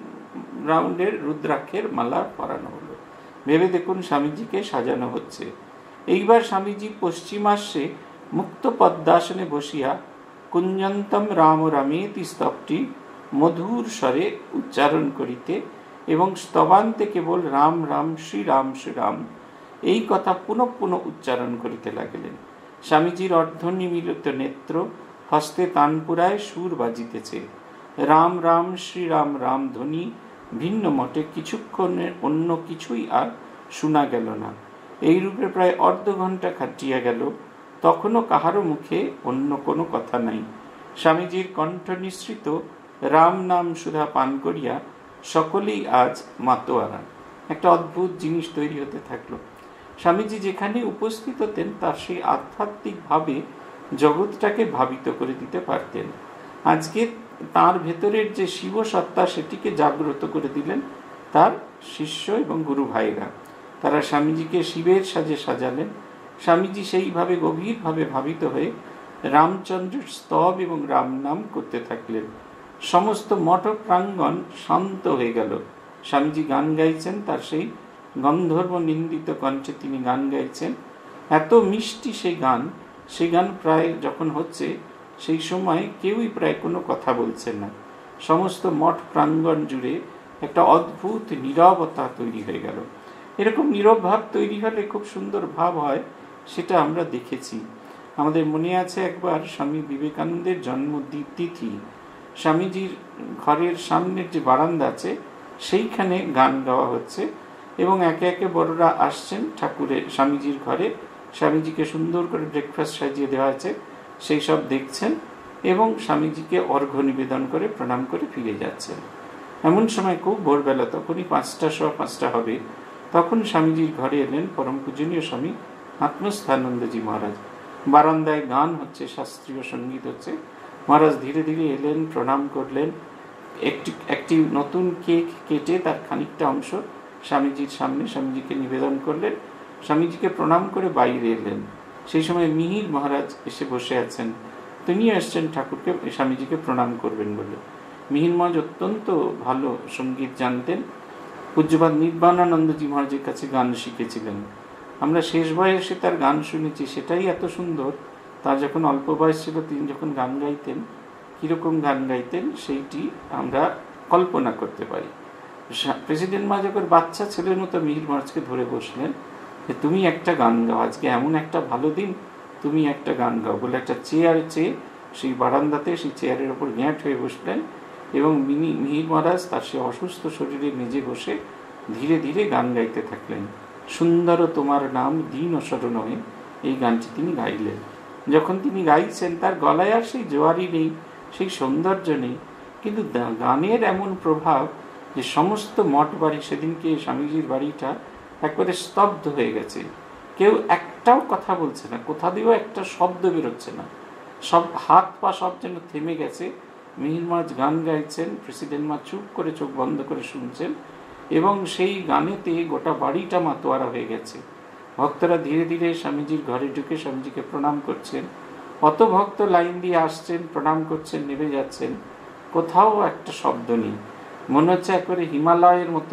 রাউন্ডের রুদ্রাক্ষের মালা পরানো হলো। ভেবে দেখুন স্বামীজিকে সাজানো হচ্ছে। এইবার স্বামীজি পশ্চিমাস্যে মুক্ত পদ্মাসনে বসিয়া কুঞ্জন্তম রাম রামেতি স্তবটি মধুর স্বরে উচ্চারণ করিতে এবং স্তবান্তে কেবল রাম রাম শ্রীরাম শ্রীরাম এই কথা পুনঃ পুনঃ উচ্চারণ করিতে লাগিলেন। স্বামীজির অর্ধনিমীলিত নেত্র, হস্তে তানপুরায় সুর বাজিতেছে। রাম রাম শ্রীরাম রাম ধ্বনি ভিন্ন মতে কিছুক্ষণের অন্য কিছুই আর শোনা গেল না। এই রূপে প্রায় অর্ধ ঘন্টা কাটিয়া গেল, তখনও কাহারও মুখে অন্য কোনো কথা নাই। স্বামীজির কণ্ঠ নিঃসৃত রাম নাম সুধা পান করিয়া সকলেই আজ মাতোয়ারা। একটা অদ্ভুত জিনিস তৈরি হতে থাকলো। স্বামীজি যেখানে উপস্থিত হতেন তার সেই আধ্যাত্মিক ভাবে জগৎটাকে ভাবিত করে দিতে পারতেন। আজকে তার ভেতরের যে শিব সত্তা সেটিকে জাগ্রত করে দিলেন তার শিষ্য এবং গুরু ভাইরা। তারা স্বামীজিকে শিবের সাজে সাজালেন। স্বামীজি সেইভাবে গভীরভাবে ভাবিত হয়ে রামচন্দ্রের স্তব এবং রাম নাম করতে থাকলেন। সমস্ত মঠ প্রাঙ্গণ শান্ত হয়ে গেল। স্বামীজি গান গাইছেন, তার সেই গন্ধর্ব নিন্দিত কণ্ঠে তিনি গান গাইছেন। এত মিষ্টি সেই গান, সেই গান প্রায় যখন হচ্ছে সেই সময় কেউই প্রায় কোনো কথা বলছেন না। সমস্ত মঠ প্রাঙ্গণ জুড়ে একটা অদ্ভুত নীরবতা তৈরি হয়ে গেল। এরকম নীরব ভাব তৈরি হলে খুব সুন্দর ভাব হয়, সেটা আমরা দেখেছি। আমাদের মনে আছে একবার স্বামী বিবেকানন্দের জন্ম তিথি, স্বামীজির ঘরের সামনের যে বারান্দা আছে সেইখানে গান গাওয়া হচ্ছে এবং একে একে বড়রা আসছেন ঠাকুরের স্বামীজির ঘরে। স্বামীজিকে সুন্দর করে ব্রেকফাস্ট সাজিয়ে দেওয়া আছে, সেই সব দেখছেন এবং স্বামীজিকে অর্ঘ্য নিবেদন করে প্রণাম করে ফিরে যাচ্ছেন। এমন সময় খুব ভোরবেলা, তখনই পাঁচটা সোয়া পাঁচটা হবে, তখন স্বামীজির ঘরে এলেন পরম পূজনীয় স্বামী আত্মস্থানন্দজি মহারাজ। বারান্দায় গান হচ্ছে, শাস্ত্রীয় সঙ্গীত হচ্ছে। মহারাজ ধীরে ধীরে এলেন, প্রণাম করলেন, একটি একটি নতুন কেক কেটে তার খানিকটা অংশ স্বামীজির সামনে স্বামীজিকে নিবেদন করলেন। স্বামীজিকে প্রণাম করে বাইরে এলেন। সেই সময় মিহির মহারাজ এসে বসে আছেন, তিনিও এসছেন ঠাকুরকে স্বামীজিকে প্রণাম করবেন বলে। মিহির মহারাজ অত্যন্ত ভালো সঙ্গীত জানতেন। পূজ্যপাদ নির্বাণানন্দজি মহারাজের কাছে গান শিখেছিলেন। আমরা শেষ বয়সে তার গান শুনেছি, সেটাই এত সুন্দর। তার যখন অল্প বয়স ছিল তিনি যখন গান গাইতেন, কীরকম গান গাইতেন সেইটি আমরা কল্পনা করতে পারি। প্রেসিডেন্ট মা যখন বাচ্চা ছেলের মতো মিহির মহারাজকে ধরে বসলেন যে তুমি একটা গান গাও, আজকে এমন একটা ভালো দিন, তুমি একটা গান গাও বলে একটা চেয়ার চেয়ে সেই বারান্দাতে সেই চেয়ারের ওপর গ্যাঁট হয়ে বসলেন এবং মিনি মিহির মহারাজ তার সে অসুস্থ শরীরে মেজে বসে ধীরে ধীরে গান গাইতে থাকলেন। সুন্দর তোমার নাম দিন অসরণ হয়ে এই গানটি তিনি গাইলেন। যখন তিনি গাইছেন তার গলায় আর সেই জোয়ারি নেই, সেই সৌন্দর্য নেই, কিন্তু গানের এমন প্রভাব যে সমস্ত মঠ বাড়ি, সেদিনকে স্বামীজির বাড়িটা একবারে স্তব্ধ হয়ে গেছে। কেউ একটাও কথা বলছে না, কোথা দিয়েও একটা শব্দ বেরোচ্ছে না, সব হাত পা সব যেন থেমে গেছে। মিহির মহারাজ গান গাইছেন, প্রেসিডেন্ট মা চুপ করে চোখ বন্ধ করে শুনছেন এবং সেই গানেতে গোটা বাড়িটা মাতোয়ারা হয়ে গেছে। ভক্তরা ধীরে ধীরে স্বামীজির ঘরে ঢুকে স্বামীজিকে প্রণাম করছেন। অত ভক্ত লাইন দিয়ে আসছেন, প্রণাম করছেন, নেমে যাচ্ছেন, কোথাও একটা শব্দ নেই। মনে হচ্ছে একবারে হিমালয়ের মতো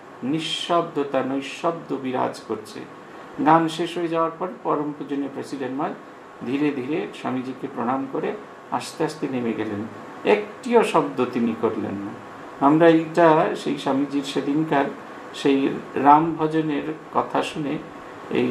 নিঃশব্দতা, নৈশব্দ বিরাজ করছে। গান শেষ হয়ে যাওয়ার পর পরম পূজনীয় প্রেসিডেন্ট মা ধীরে ধীরে স্বামীজিকে প্রণাম করে আস্তে আস্তে নেমে গেলেন। একটিও শব্দ তিনি করলেন না। আমরা এইটা সেই স্বামীজির সেদিনকার সেই রাম ভজনের কথা শুনে এই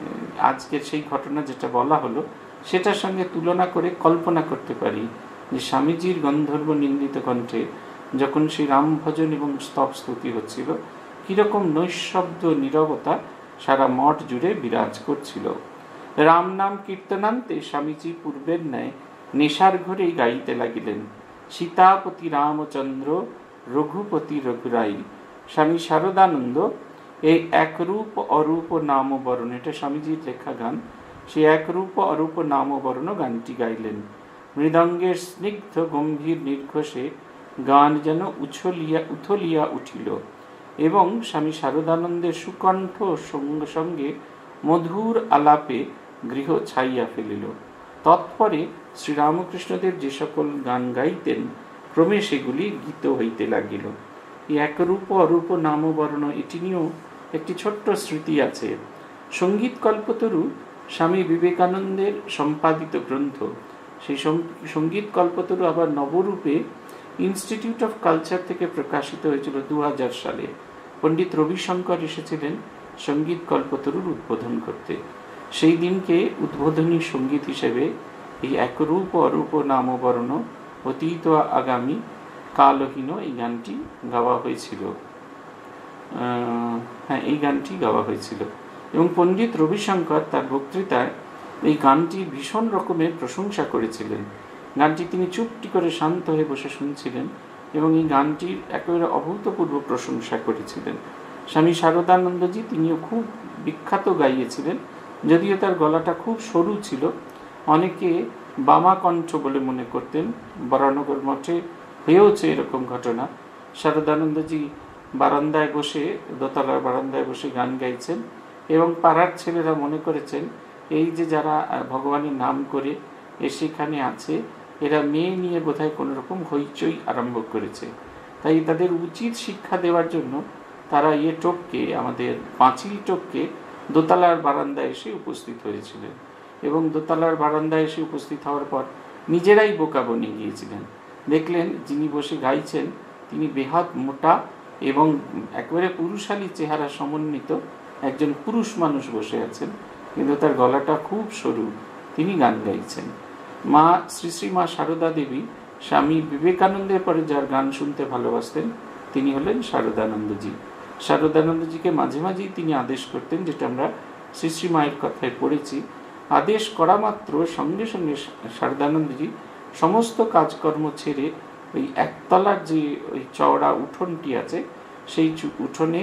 আজকের সেই ঘটনা যেটা বলা হলো সেটার সঙ্গে তুলনা করে কল্পনা করতে পারি যে স্বামীজির গন্ধর্ব নিন্দিত কণ্ঠে যখন সেই রাম ভজন এবং স্তব স্তুতি হচ্ছিল, কীরকম নৈশব্দ নীরবতা সারা মঠ জুড়ে বিরাজ করছিল। রাম নাম কীর্তনান্তে স্বামীজি পূর্বের ন্যায় নেশার ঘরেই গাইতে লাগিলেন, সীতাপতি রামচন্দ্র রঘুপতি রঘুরাই। স্বামী শারদানন্দ এই একরূপ অরূপ নাম বরণ, এটা স্বামীজির লেখা গান, সেই একরূপ অরূপ নাম বরণ গানটি গাইলেন। মৃদঙ্গের স্নিগ্ধ গম্ভীর নির্ঘোষে গান যেন উছলিয়া উথলিয়া উঠিল এবং স্বামী শারদানন্দের সুকণ্ঠ সঙ্গে সঙ্গে মধুর আলাপে গৃহ ছাইয়া ফেলিল। তৎপরে শ্রীরামকৃষ্ণদেব যে সকল গান গাইতেন ক্রমে সেগুলি গীত হইতে লাগিল। এই একরূপ অরূপ নামবর্ণ এটি নিয়েও একটি ছোট্ট স্মৃতি আছে। সঙ্গীত কল্পতরু স্বামী বিবেকানন্দের সম্পাদিত গ্রন্থ। সেই সঙ্গীত কল্পতরু আবার নবরূপে ইনস্টিটিউট অফ কালচার থেকে প্রকাশিত হয়েছিল দু হাজার সালে। পণ্ডিত রবিশঙ্কর এসেছিলেন সঙ্গীত কল্পতরুর উদ্বোধন করতে। সেই দিনকে উদ্বোধনী সঙ্গীত হিসেবে এই একরূপ অরূপ নামবর্ণ অতীত আগামী কালহীন এই গানটি গাওয়া হয়েছিল। হ্যাঁ, এই গানটি গাওয়া হয়েছিল এবং পণ্ডিত রবিশঙ্কর তার বক্তৃতায় এই গানটি ভীষণ রকমের প্রশংসা করেছিলেন। গানটি তিনি চুপটি করে শান্ত হয়ে বসে শুনছিলেন এবং এই গানটির একেবারে অভূতপূর্ব প্রশংসা করেছিলেন। স্বামী শারদানন্দজি তিনিও খুব বিখ্যাত গাইয়েছিলেন, যদিও তার গলাটা খুব সরু ছিল। অনেকে বামা কণ্ঠ বলে মনে করতেন। বরানগর মঠে হয়েওছে এরকম ঘটনা। শারদানন্দজি বারান্দায় বসে, দোতলার বারান্দায় বসে গান গাইছেন এবং পাড়ার ছেলেরা মনে করেছেন এই যে যারা ভগবানের নাম করে সেখানে আছে এরা মেয়ে নিয়ে বোধহয় কোনো রকম হইচই আরম্ভ করেছে। তাই তাদের উচিত শিক্ষা দেওয়ার জন্য তারা ইয়ে টোপকে, আমাদের পাঁচিল টোপকে দোতলার বারান্দায় এসে উপস্থিত হয়েছিলেন এবং দোতলার বারান্দায় এসে উপস্থিত হওয়ার পর নিজেরাই বোকা বনে গিয়েছিলেন। দেখলেন যিনি বসে গাইছেন তিনি বেহাত মোটা এবং একেবারে পুরুষালী চেহারা সমন্বিত একজন পুরুষ মানুষ বসে আছেন, কিন্তু তার গলাটা খুব সরু, তিনি গান গাইছেন। মা শ্রী শ্রী মা শারদা দেবী স্বামী বিবেকানন্দের পরে যার গান শুনতে ভালোবাসতেন তিনি হলেন শারদানন্দজি। শারদানন্দজিকে মাঝে মাঝেই তিনি আদেশ করতেন, যেটা আমরা শ্রী শ্রী মায়ের কথায় পড়েছি। আদেশ করা মাত্র সঙ্গে সঙ্গে শারদানন্দজি সমস্ত কাজকর্ম ছেড়ে ওই একতলার যে ওই চওড়া উঠোনটি আছে সেই উঠোনে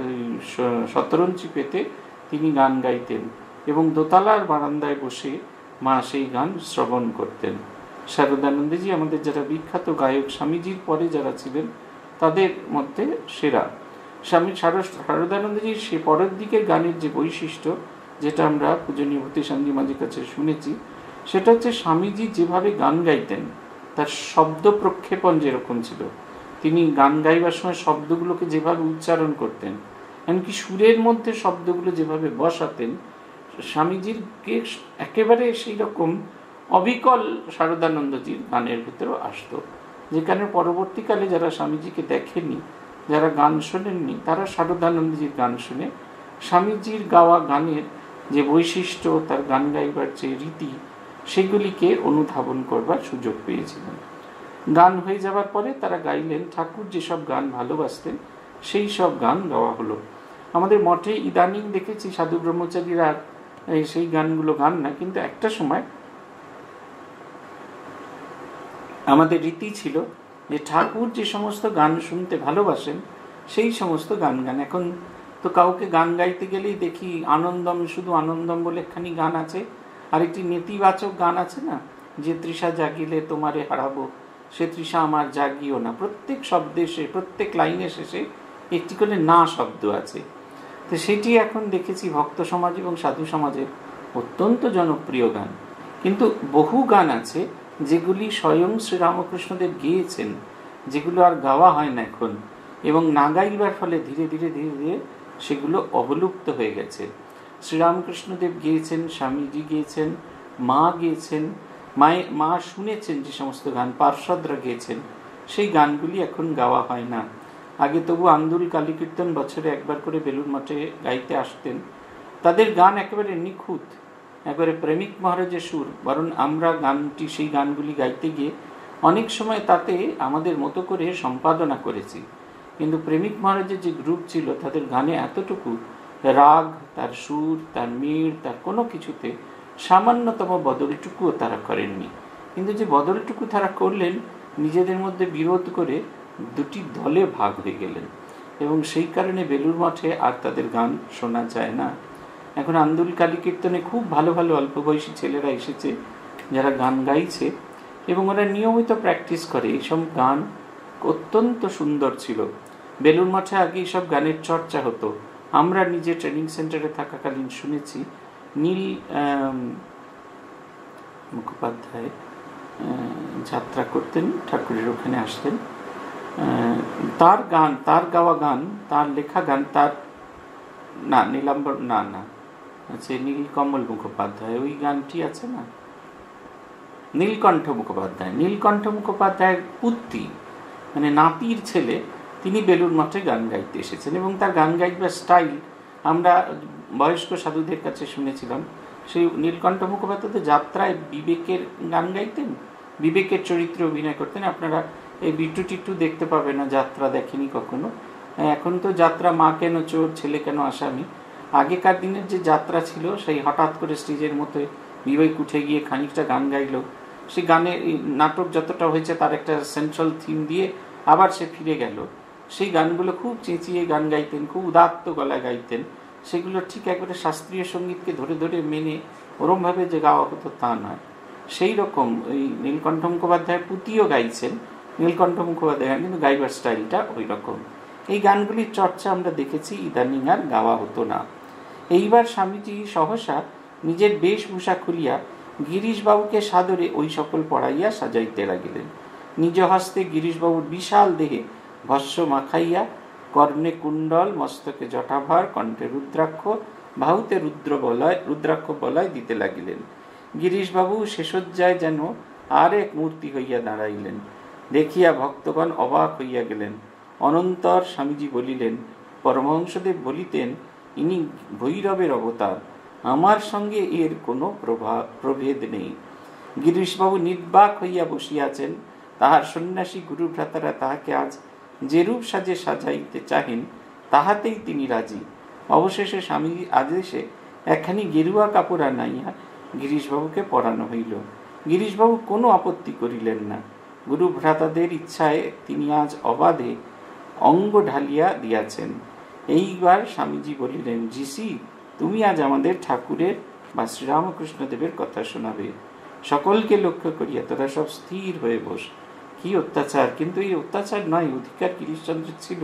শতরঞ্চি পেতে তিনি গান গাইতেন এবং দোতলার বারান্দায় বসে মা সেই গান শ্রবণ করতেন। শারদানন্দজি আমাদের যারা বিখ্যাত গায়ক স্বামীজির পরে যারা ছিলেন তাদের মধ্যে সেরা। স্বামী শারদানন্দজির সে পরের দিকের গানের যে বৈশিষ্ট্য, যেটা আমরা পূজনীয় ভূতি স্বামীজি মাঝির কাছে শুনেছি, সেটা হচ্ছে স্বামীজি যেভাবে গান গাইতেন তার শব্দ প্রক্ষেপণ যেরকম ছিল, তিনি গান গাইবার সময় শব্দগুলোকে যেভাবে উচ্চারণ করতেন, এমনকি সুরের মধ্যে শব্দগুলো যেভাবে বসাতেন, স্বামীজিরকে একেবারে সেই রকম অবিকল শারদানন্দজির গানের ভিতরেও আসতো। যেখানে পরবর্তীকালে যারা স্বামীজিকে দেখেননি, যারা গান শোনেননি, তারা শারদানন্দজির গান শুনে স্বামীজির গাওয়া গানের যে বৈশিষ্ট্য, তার গান গাইবার যে রীতি, সেগুলিকে অনুধাবন করবার সুযোগ পেয়েছিলেন। গান হয়ে যাওয়ার পরে তারা গাইলেন, ঠাকুর যেসব গান ভালোবাসতেন সেই সব গান গাওয়া হলো। আমাদের মঠে ইদানিং দেখেছি সাধু ব্রহ্মচারীরা সেই গানগুলো গান না, কিন্তু একটা সময় আমাদের রীতি ছিল যে ঠাকুর যে সমস্ত গান শুনতে ভালোবাসেন সেই সমস্ত গান গান। এখন তো কাউকে গান গাইতে গেলেই দেখি আনন্দম, শুধু আনন্দম বলে একখানি গান আছে, আর একটি নেতিবাচক গান আছে না, যে তৃষা জাগিলে তোমারে হারাবো, সে তৃষা আমার জাগিও না। প্রত্যেক শব্দে সে, প্রত্যেক লাইনে শেষে একটি করে না শব্দ আছে। তো সেটি এখন দেখেছি ভক্ত সমাজ এবং সাধু সমাজের অত্যন্ত জনপ্রিয় গান। কিন্তু বহু গান আছে যেগুলি স্বয়ং শ্রীরামকৃষ্ণদেব গেয়েছেন, যেগুলো আর গাওয়া হয় না এখন, এবং না গাইবার ফলে ধীরে ধীরে ধীরে ধীরে সেগুলো অবলুপ্ত হয়ে গেছে। শ্রীরামকৃষ্ণদেব গেয়েছেন, স্বামীজি গেয়েছেন, মা গেয়েছেন, মায়ে মা শুনেছেন যে সমস্ত গান, পার্ষদরা গেয়েছেন, সেই গানগুলি এখন গাওয়া হয় না। আগে তবু আন্দুল কালী কীর্তন বছরে একবার করে বেলুর মঠে গাইতে আসতেন। তাদের গান একেবারে নিখুঁত, একবারে প্রেমিক মহারাজের সুর। বরং আমরা গানটি, সেই গানগুলি গাইতে গিয়ে অনেক সময় তাতে আমাদের মতো করে সম্পাদনা করেছি, কিন্তু প্রেমিক মহারাজের যে গ্রুপ ছিল তাদের গানে এতটুকু রাগ, তার সুর, তার মেড়, তার কোনো কিছুতে সামান্যতম বদলটুকুও তারা করেননি। কিন্তু যে বদলটুকু তারা করলেন, নিজেদের মধ্যে বিরোধ করে দুটি দলে ভাগ হয়ে গেলেন, এবং সেই কারণে বেলুড় মঠে আর তাদের গান শোনা যায় না। এখন আন্দুল কালী কীর্তনে খুব ভালো ভালো অল্প বয়সী ছেলেরা এসেছে যারা গান গাইছে, এবং ওরা নিয়মিত প্র্যাকটিস করে। এইসব গান অত্যন্ত সুন্দর ছিল। বেলুড় মঠে আগে এইসব গানের চর্চা হতো। আমরা নিজে ট্রেনিং সেন্টারে থাকাকালীন শুনেছি নীল মুখোপাধ্যায় যাত্রা করতেন, ঠাকুরের ওখানে আসতেন, তার গান, তার গাওয়া গান, তার লেখা গান, তার না নীলাম্বর না না আচ্ছা নীলকমল মুখোপাধ্যায়, ওই গানটি আছে না, নীলকণ্ঠ মুখোপাধ্যায়, নীলকণ্ঠ মুখোপাধ্যায়ের পুত্রী মানে নাতির ছেলে, তিনি বেলুড় মঠে গান গাইতে এসেছেন, এবং তার গান গাইবার স্টাইল আমরা বয়স্ক সাধুদের কাছে শুনেছিলাম। সেই নীলকণ্ঠ মুখোপাধ্যায় তো যাত্রায় বিবেকের গান গাইতেন, বিবেকের চরিত্রে অভিনয় করতেন। আপনারা এই বিট্টু টিট্টু দেখতে পাবে না, যাত্রা দেখেনি কখনো। এখন তো যাত্রা মা কেন চোর, ছেলে কেন আসামি। আগেকার দিনের যে যাত্রা ছিল, সেই হঠাৎ করে স্টেজের মধ্যে বিবেক উঠে গিয়ে খানিকটা গান গাইল, সেই গানে নাটক যতটা হয়েছে তার একটা সেন্ট্রাল থিম দিয়ে আবার সে ফিরে গেল। সেই গানগুলো খুব চেঁচিয়ে গান গাইতেন, খুব উদাত্ত গলায় গাইতেন। সেগুলো ঠিক একবারে শাস্ত্রীয় সঙ্গীতকে ধরে ধরে মেনে ওরমভাবে যে গাওয়া হতো তা নয়। সেই রকম ওই নীলকণ্ঠ মুখোপাধ্যায় পুতিও গাইছেন, নীলকণ্ঠ মুখোপাধ্যায়, কিন্তু গাইবার স্টাইলটা ওই রকম। এই গানগুলির চর্চা আমরা দেখেছি, ইদানিং আর গাওয়া হতো না। এইবার স্বামীজি সহসা নিজের বেশভূষা খুলিয়া গিরিশবাবুকে সাদরে ওই সকল পড়াইয়া সাজাইতে লাগিলেন। নিজ হস্তে গিরিশবাবুর বিশাল দেহে ভস্য মাখাইয়া, কর্ণে কুণ্ডল, মস্তকে জটাভার, কণ্ঠে রুদ্রাক্ষ, বাহুতে রুদ্র বলয় রুদ্রাক্ষ বলয় দিতে লাগিলেন। গিরিশবাবু শেষজ্জায় যেন আর এক মূর্তি হইয়া দাঁড়াইলেন। দেখিয়া ভক্তগণ অবাক হইয়া গেলেন। অনন্তর স্বামীজি বলিলেন, পরমহংসদেব বলিতেন, ইনি ভৈরবের অবতার, আমার সঙ্গে এর কোনো প্রভাব প্রভেদ নেই। গিরিশবাবু নির্বাক হইয়া বসিয়াছেন। তাহার সন্ন্যাসী গুরু ভ্রাতারা তাহাকে আজ যেরূপ সাজে সাজাইতে চাহেন তাহাতেই তিনি রাজি। অবশেষে স্বামীজি আদেশে একখানি গেরুয়া কাপড় আনাইয়া গিরিশবাবুকে পরানো হইল। গিরিশবাবু কোনো আপত্তি করিলেন না। গুরু ভ্রাতাদের ইচ্ছায় তিনি আজ অবাধে অঙ্গ ঢালিয়া দিয়াছেন। এইবার স্বামীজি বলিলেন, জিসি, তুমি আজ আমাদের ঠাকুরের বা শ্রীরামকৃষ্ণদেবের কথা শোনাবে। সকলকে লক্ষ্য করিয়া তোরা সব স্থির হয়ে বস। কি অত্যাচার! কিন্তু এই অত্যাচার নয়, অধিকার গিরিশচন্দ্রের ছিল।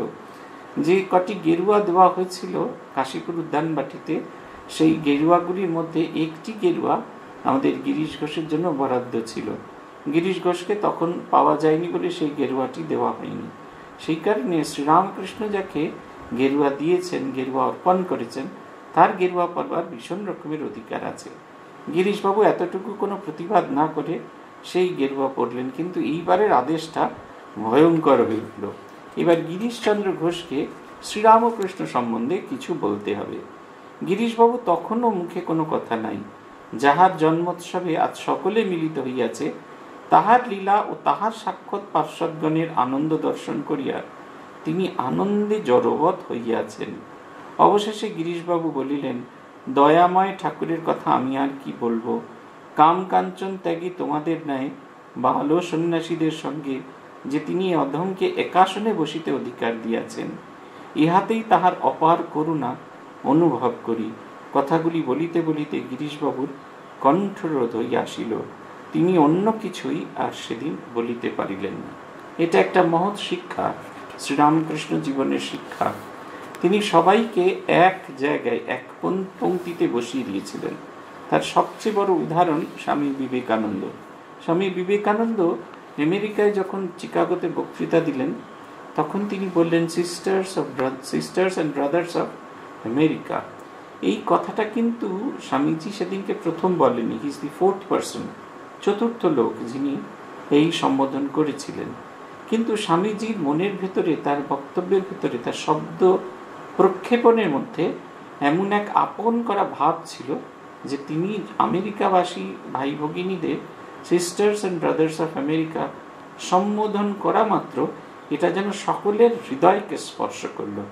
যে কটি গেরুয়া দেওয়া হয়েছিল কাশীপুর উদ্যান বাটিতে, সেই গেরুয়াগুলির মধ্যে একটি গেরুয়া আমাদের গিরিশ ঘোষের জন্য বরাদ্দ ছিল। গিরিশ ঘোষকে তখন পাওয়া যায়নি বলে সেই গেরুয়াটি দেওয়া হয়নি। সেই কারণে শ্রীরামকৃষ্ণ যাকে গেরুয়া দিয়েছেন, গেরুয়া অর্পণ করেছেন, তার গেরুয়া পরবার ভীষণ রকমের অধিকার আছে। গিরিশবাবু এতটুকু কোনো প্রতিবাদ না করে সেই গেরুয়া পড়লেন, কিন্তু এইবারের আদেশটা ভয়ঙ্কর হইল। এবার গিরিশচন্দ্র ঘোষকে শ্রীরামকৃষ্ণ সম্বন্ধে কিছু বলতে হবে। গিরিশবাবু তখনও মুখে কোনো কথা নাই। যাহার জন্মোৎসবে আজ সকলে মিলিত হইয়াছে, তাহার লীলা ও তাহার সাক্ষাৎ পার্শ্বদগণের আনন্দ দর্শন করিয়া তিনি আনন্দে জড়বৎ হইয়াছেন। অবশেষে গিরিশবাবু বলিলেন, দয়াময় ঠাকুরের কথা আমি আর কি বলবো। কাম কাঞ্চন ত্যাগী তোমাদের ন্যায় বালো সন্ন্যাসীদের সঙ্গে যে তিনি অধমকে একাসনে বসিতে অধিকার দিয়াছেন, ইহাতেই তাহার অপার করুণা অনুভব করি। কথাগুলি বলিতে বলিতে গিরিশবাবুর কণ্ঠরোধ হইয়া আসিল। তিনি অন্য কিছুই আর সেদিন বলিতে পারিলেন না। এটা একটা মহৎ শিক্ষা, শ্রীরামকৃষ্ণ জীবনের শিক্ষা। তিনি সবাইকে এক জায়গায় এক পংক্তিতে বসিয়ে দিয়েছিলেন। তার সবচেয়ে বড় উদাহরণ স্বামী বিবেকানন্দ। স্বামী বিবেকানন্দ আমেরিকায় যখন চিকাগোতে বক্তৃতা দিলেন, তখন তিনি বললেন, sisters of sisters and brothers of America. এই কথাটা কিন্তু স্বামীজি সেদিনকে প্রথম বলেনি। He is the fourth person, চতুর্থ লোক যিনি এই সম্বোধন করেছিলেন। কিন্তু স্বামীজির মনের ভেতরে, তার বক্তব্যের ভেতরে, তার শব্দ প্রক্ষেপণের মধ্যে এমন এক আপন করা ভাব ছিল যে তিনি আমেরিকাবাসী ভাই ভগিনীদের sisters and brothers of America সম্বোধন করা মাত্র এটা যেন সকলের হৃদয়কে স্পর্শ করল।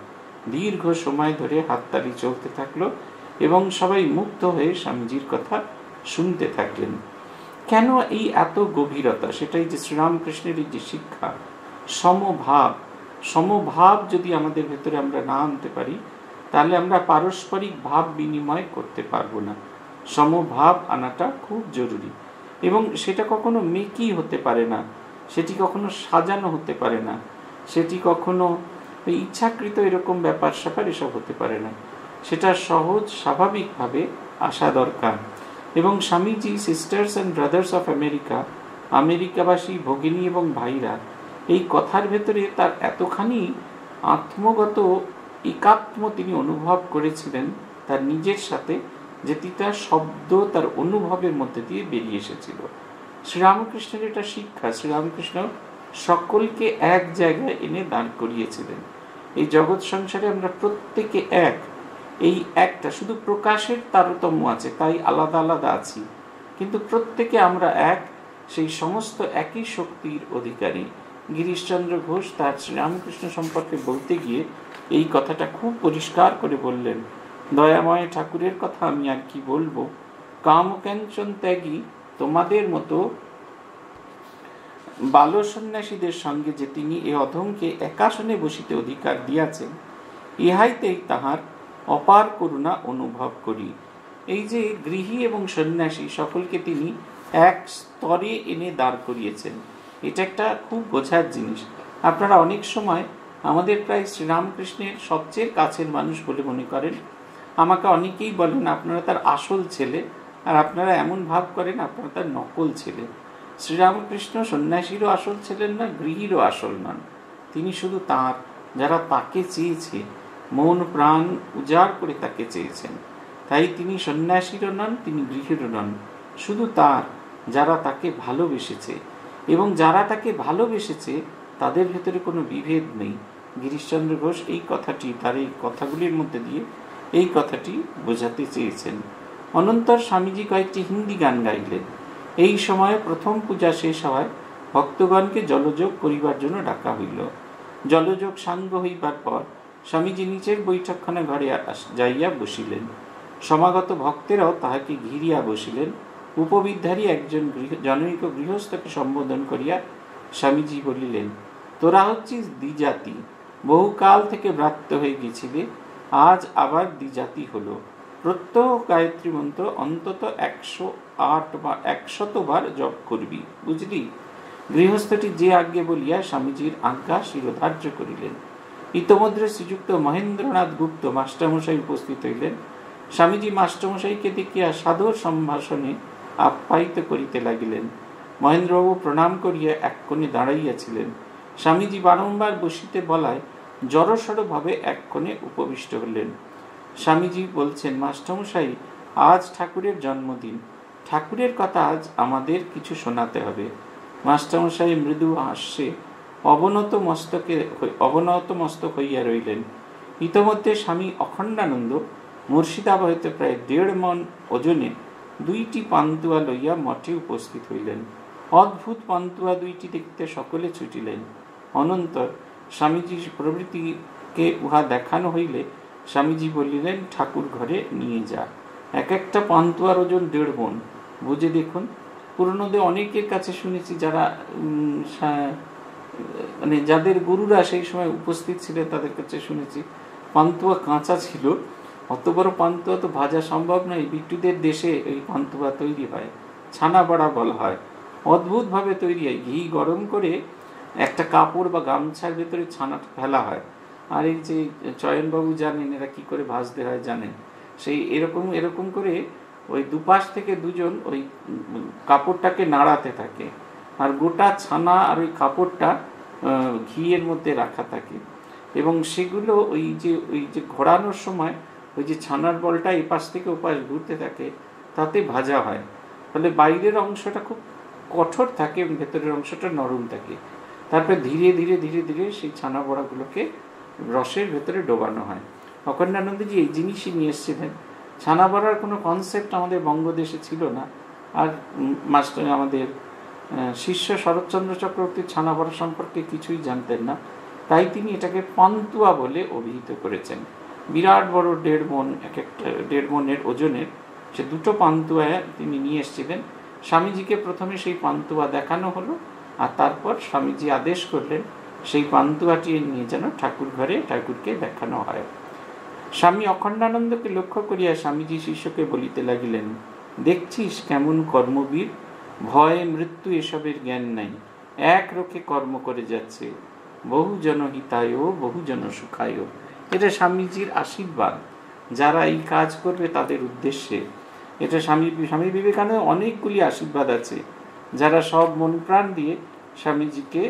দীর্ঘ সময় ধরে হাততালি চলতে থাকলো এবং সবাই মুগ্ধ হয়ে স্বামীজির কথা শুনতে থাকলেন। কেন এই এত গভীরতা? সেটাই যে শ্রীরামকৃষ্ণের এই যে শিক্ষা, সমভাব। সমভাব যদি আমাদের ভেতরে আমরা না আনতে পারি, তাহলে আমরা পারস্পরিক ভাব বিনিময় করতে পারবো না। সমভাব আনাটা খুব জরুরি, এবং সেটা কখনো মেকি হতে পারে না, সেটি কখনো সাজানো হতে পারে না, সেটি কখনো ইচ্ছাকৃত এরকম ব্যাপার স্যাপার এসব হতে পারে না। সেটা সহজ স্বাভাবিকভাবে আসা দরকার। এবং Swamiji sisters and brothers of America, আমেরিকাবাসী ভগিনী এবং ভাইরা, এই কথার ভেতরে তার এতখানি আত্মগত একাত্ম তিনি অনুভব করেছিলেন তার নিজের সাথে, যেটি তার শব্দ তার অনুভবের মধ্যে দিয়ে বেরিয়ে এসেছিল। শ্রীরামকৃষ্ণের এটা শিক্ষা। শ্রীরামকৃষ্ণ সকলকে এক জায়গায় এনে দাঁড় করিয়েছিলেন। এই জগৎ সংসারে আমরা প্রত্যেকে এক, এই একটা শুধু প্রকাশের তারতম্য আছে, তাই আলাদা আলাদা আছি, কিন্তু প্রত্যেকে আমরা এক, সেই সমস্ত একই শক্তির অধিকারী। গিরিশচন্দ্র ঘোষ তার শ্রীরামকৃষ্ণ সম্পর্কে বলতে গিয়ে এই কথাটা খুব পরিষ্কার করে বললেন। দয়াময় ঠাকুরের কথা আমি আর কি বলবো, কামকাঞ্চন ত্যাগী তোমাদের মতো বাল সন্ন্যাসীদের সঙ্গে যে তিনি এ অধমকে একাসনে বসিতে অধিকার দিয়াছেন, ইহাইতেই তাহার অপার করুণা অনুভব করি। এই যে গৃহী এবং সন্ন্যাসী সকলকে তিনি এক স্তরে এনে দাঁড় করিয়েছেন, এটা একটা খুব বোঝার জিনিস। আপনারা অনেক সময় আমাদের প্রায় শ্রীরামকৃষ্ণের সবচেয়ে কাছের মানুষ বলে মনে করেন। আমাকে অনেকেই বলেন আপনারা তার আসল ছেলে, আর আপনারা এমন ভাব করেন আপনারা তার নকল ছেলে। শ্রীরামকৃষ্ণ সন্ন্যাসীরও আসল ছিলেন না, গৃহীরও আসল নন। তিনি শুধু তার, যারা তাকে চেয়েছে, মন প্রাণ উজাড় করে তাকে চেয়েছেন, তাই তিনি সন্ন্যাসীরও নন, তিনি গৃহীরও নন। শুধু তার, যারা তাকে ভালোবেসেছে, এবং যারা তাকে ভালোবেসেছে তাদের ভেতরে কোনো বিভেদ নেই। গিরিশচন্দ্র ঘোষ এই কথাটি, তার এই কথাগুলির মধ্যে দিয়ে এই কথাটি বোঝাতে চেয়েছেন। অনন্তর স্বামীজি কয়েকটি হিন্দি গান গাইলেন। এই সময়ে প্রথম পূজা শেষ হওয়ায় ভক্তগণকে জলযোগ করিবার জন্য ডাকা হইল। জলযোগ সাঙ্গ হইবার পর স্বামীজি নিচের বৈঠকখানা ঘরে যাইয়া বসিলেন। সমাগত ভক্তেরাও তাহাকে ঘিরিয়া বসিলেন। উপবিদ্ধারী একজন জনৈক গৃহস্থকে সম্বোধন করিয়া স্বামীজি বলিলেন, তোরা হচ্ছিস দ্বিজাতি, বহুকাল থেকে ব্রাত্য হয়ে গেছিলে, আজ আবার দ্বিজাতি হলো। প্রত্যহ গায়ত্রী মন্ত্র অন্তত একশো আট বা একশতবার জপ করবি, বুঝলি? গৃহস্থটি যে আজ্ঞে বলিয়া স্বামীজির আজ্ঞা শিরোধার্য করিলেন। ইতোমধ্যে শ্রীযুক্ত মহেন্দ্রনাথ গুপ্ত মাস্টারমশাই উপস্থিত হইলেন। স্বামীজি মাস্টারমশাইকে দেখিয়া সাদর সম্ভাষণে আপ্যায়িত করিতে লাগিলেন। মহেন্দ্রবাবু প্রণাম করিয়া এক কোণে দাঁড়াইয়াছিলেন। স্বামীজি বারংবার বসিতে বলায় জড়সড়ভাবে এক কোণে উপবিষ্ট হলেন। স্বামীজি বলছেন, মাস্টারমশাই, আজ ঠাকুরের জন্মদিন, ঠাকুরের কথা আজ আমাদের কিছু শোনাতে হবে। মাস্টারমশাই মৃদু হাস্যে অবনত মস্তকে অবনত মস্তক হইয়া রইলেন। ইতোমধ্যে স্বামী অখণ্ডানন্দ মুর্শিদাবাদ হইতে প্রায় দেড় মন ওজনে দুইটি পান্তুয়া লইয়া মঠে উপস্থিত হইলেন। অদ্ভুত পান্তুয়া দুইটি দেখতে সকলে ছুটিলেন। অনন্তর স্বামীজি প্রভৃতিকে উহা দেখানো হইলে স্বামীজি বলিলেন, ঠাকুর ঘরে নিয়ে যা। এক একটা পান্তুয়ার ওজন দেড় মন, বুঝে দেখুন। পুরনোদের অনেকের কাছে শুনেছি, যারা মানে যাদের গুরুরা সেই সময় উপস্থিত ছিলেন তাদের কাছে শুনেছি পান্তুয়া কাঁচা ছিল। অত বড় পান্তুয়া তো ভাজা সম্ভব নয়। বিট্টুদের দেশে এই পান্তুয়া তৈরি হয়, ছানা বড়া বলা হয়। অদ্ভুতভাবে তৈরি হয়। ঘি গরম করে একটা কাপড় বা গামছার ভেতরে ছানাটা ফেলা হয়, আর এই যে চয়নবাবু জানেন এরা কি করে ভাজতে হয় জানেন, সেই এরকম এরকম করে ওই দুপাশ থেকে দুজন ওই কাপড়টাকে নাড়াতে থাকে, আর গোটা ছানা আর ওই কাপড়টা ঘিয়ের মধ্যে রাখা থাকে, এবং সেগুলো ওই যে ওই যে ঘোরানোর সময় ওই যে ছানার বলটা এপাশ থেকে ওপাশ ঘুরতে থাকে, তাতে ভাজা হয়। ফলে বাইরের অংশটা খুব কঠোর থাকে এবং ভেতরের অংশটা নরম থাকে। তারপরে ধীরে ধীরে ধীরে ধীরে সেই ছানা বড়াগুলোকে রসের ভেতরে ডোবানো হয়। অখণ্ডানন্দজি এই জিনিসই নিয়ে এসেছিলেন। ছানা বড়ার কোনো কনসেপ্ট আমাদের বঙ্গদেশে ছিল না। আর মাস্টার আমাদের শিষ্য শরৎচন্দ্র চক্রবর্তীর ছানা বড়া সম্পর্কে কিছুই জানতেন না। তাই তিনি এটাকে পান্তুয়া বলে অভিহিত করেছেন। বিরাট বড় দেড় মন, এক একটা দেড় মনের ওজনের সে দুটো পান্তুয়া তিনি নিয়ে এসেছিলেন। স্বামীজিকে প্রথমে সেই পান্তুয়া দেখানো হলো, আর তারপর স্বামীজি আদেশ করলেন সেই পান্তুয়াটি নিয়ে যেন ঠাকুর ঘরে ঠাকুরকে দেখানো হয়। স্বামী অখণ্ডানন্দকে লক্ষ্য করিয়া স্বামীজি শিষ্যকে বলিতে লাগিলেন, দেখছিস কেমন কর্মবীর, ভয় মৃত্যু এসবের জ্ঞান নাই, এক রোখে কর্ম করে যাচ্ছে, বহুজন হিতায় বহুজন সুখায়। এটা স্বামীজির আশীর্বাদ যারা এই কাজ করবে তাদের উদ্দেশ্যে। এটা স্বামী স্বামী বিবেকানন্দ অনেকগুলি আশীর্বাদ আছে, যারা সব মন প্রাণ দিয়ে স্বামীজিকে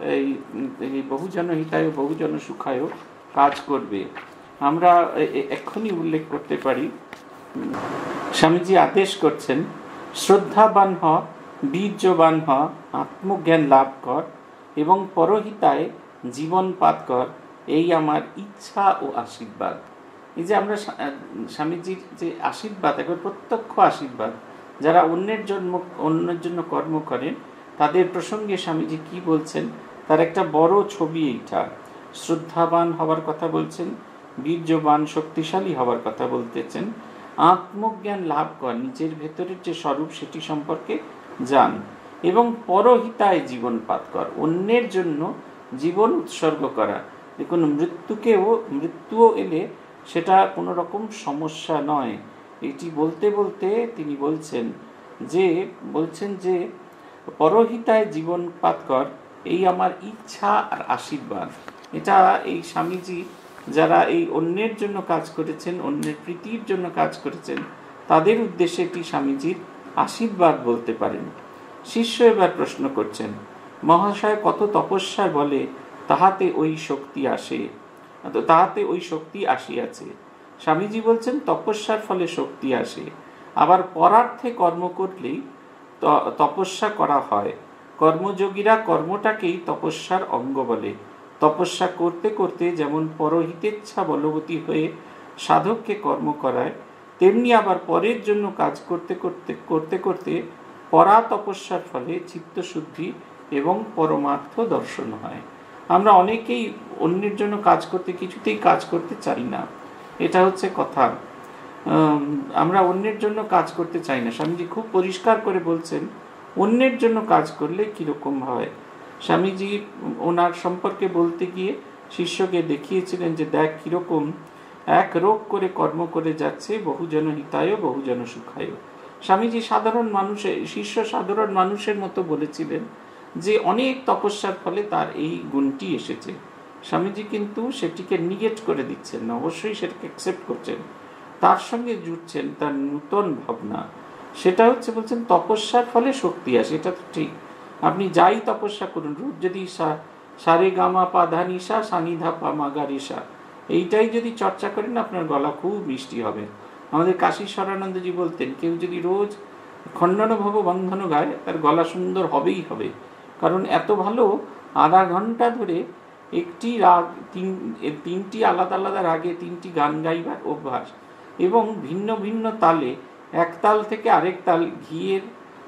এই বহুজন হিতায় বহুজন সুখায় কাজ করবে। আমরা এক্ষুনি উল্লেখ করতে পারি, স্বামীজি আদেশ করছেন, শ্রদ্ধাবান হ, বীর্যবান হ, আত্মজ্ঞান লাভ কর এবং পরহিতায় জীবনপাত কর, এই আমার ইচ্ছা ও আশীর্বাদ। এই যে আমরা স্বামীজির যে আশীর্বাদ, একবার প্রত্যক্ষ আশীর্বাদ, যারা অন্যের জন্য অন্যের জন্য কর্ম করেন তাদের প্রসঙ্গে স্বামীজি কি বলছেন তার একটা বড় ছবি এইটা। শ্রদ্ধাবান হওয়ার কথা বলছেন, বীর্যবান শক্তিশালী হওয়ার কথা বলতেছেন, আত্মজ্ঞান লাভ কর, নিজের ভেতরের যে স্বরূপ সেটি সম্পর্কে জান, এবং পরহিতায় জীবনপাত কর, অন্যের জন্য জীবন উৎসর্গ করা। দেখুন, মৃত্যুকেও মৃত্যুও এলে সেটা কোনো রকম সমস্যা নয়। এটি বলতে বলতে তিনি বলছেন যে বলছেন যে পরহিতায় জীবনপাত কর, এই আমার ইচ্ছা আর আশীর্বাদ। এটা এই স্বামীজি যারা এই অন্যের জন্য কাজ করেছেন, অন্যের প্রীতির জন্য কাজ করেছেন, তাদের উদ্দেশ্যে এটি স্বামীজির আশীর্বাদ বলতে পারেন। শিষ্য এবার প্রশ্ন করছেন, মহাশয় কত তপস্যার বলে তাহাতে ওই শক্তি আসে, তাহাতে ওই শক্তি আসিয়াছে। স্বামীজি বলছেন তপস্যার ফলে শক্তি আসে, আবার পরার্থে কর্ম করলেই তপস্যা করা হয়। কর্মযোগীরা কর্মটাকেই তপস্যার অঙ্গ বলে। তপস্যা করতে করতে যেমন পরহিতেচ্ছা বলবতী হয়ে সাধককে কর্ম করায়, তেমনি আবার পরের জন্য কাজ করতে করতে করতে করতে পরা তপস্যার ফলে চিত্তশুদ্ধি এবং পরমার্থ দর্শন হয়। আমরা অনেকেই অন্যের জন্য কাজ করতে কিছুতেই কাজ করতে চাই না, এটা হচ্ছে কথা। আমরা অন্যের জন্য কাজ করতে চাই না। স্বামীজি খুব পরিষ্কার করে বলছেন অন্যের জন্য কাজ করলে কীরকম হয়। স্বামীজি ওনার সম্পর্কে বলতে গিয়ে শিষ্যকে দেখিয়েছিলেন যে দেখ কীরকম এক রোগ করে কর্ম করে যাচ্ছে, বহুজন হিতায় বহুজন সুখায়। স্বামীজি সাধারণ মানুষের শিষ্য সাধারণ মানুষের মতো বলেছিলেন যে অনেক তপস্যার ফলে তার এই গুণটি এসেছে। স্বামীজি কিন্তু সেটিকে নিগেট করে দিচ্ছেন না, অবশ্যই সেটাকে অ্যাকসেপ্ট করছেন, তার সঙ্গে জুড়ছেন তার নূতন ভাবনা। সেটা হচ্ছে বলছেন তপস্যার ফলে শক্তি আসে, এটা তো ঠিক। আপনি যাই তপস্যা করুন, রূপ যদি সারে গামা পা ধা নিশা সানিধা পা মাগা রেশা, এইটাই যদি চর্চা করেন আপনার গলা খুব মিষ্টি হবে। আমাদের কাশীশ্বরানন্দজি বলতেন কেউ যদি রোজ খণ্ডনভব বন্ধন গায় তার গলা সুন্দর হবেই হবে, কারণ এত ভালো আধা ঘন্টা ধরে একটি রাগ তিন তিনটি আলাদা আলাদা রাগে তিনটি গান গাইবার অভ্যাস, এবং ভিন্ন ভিন্ন তালে এক তাল থেকে আরেক তাল ঘিয়ের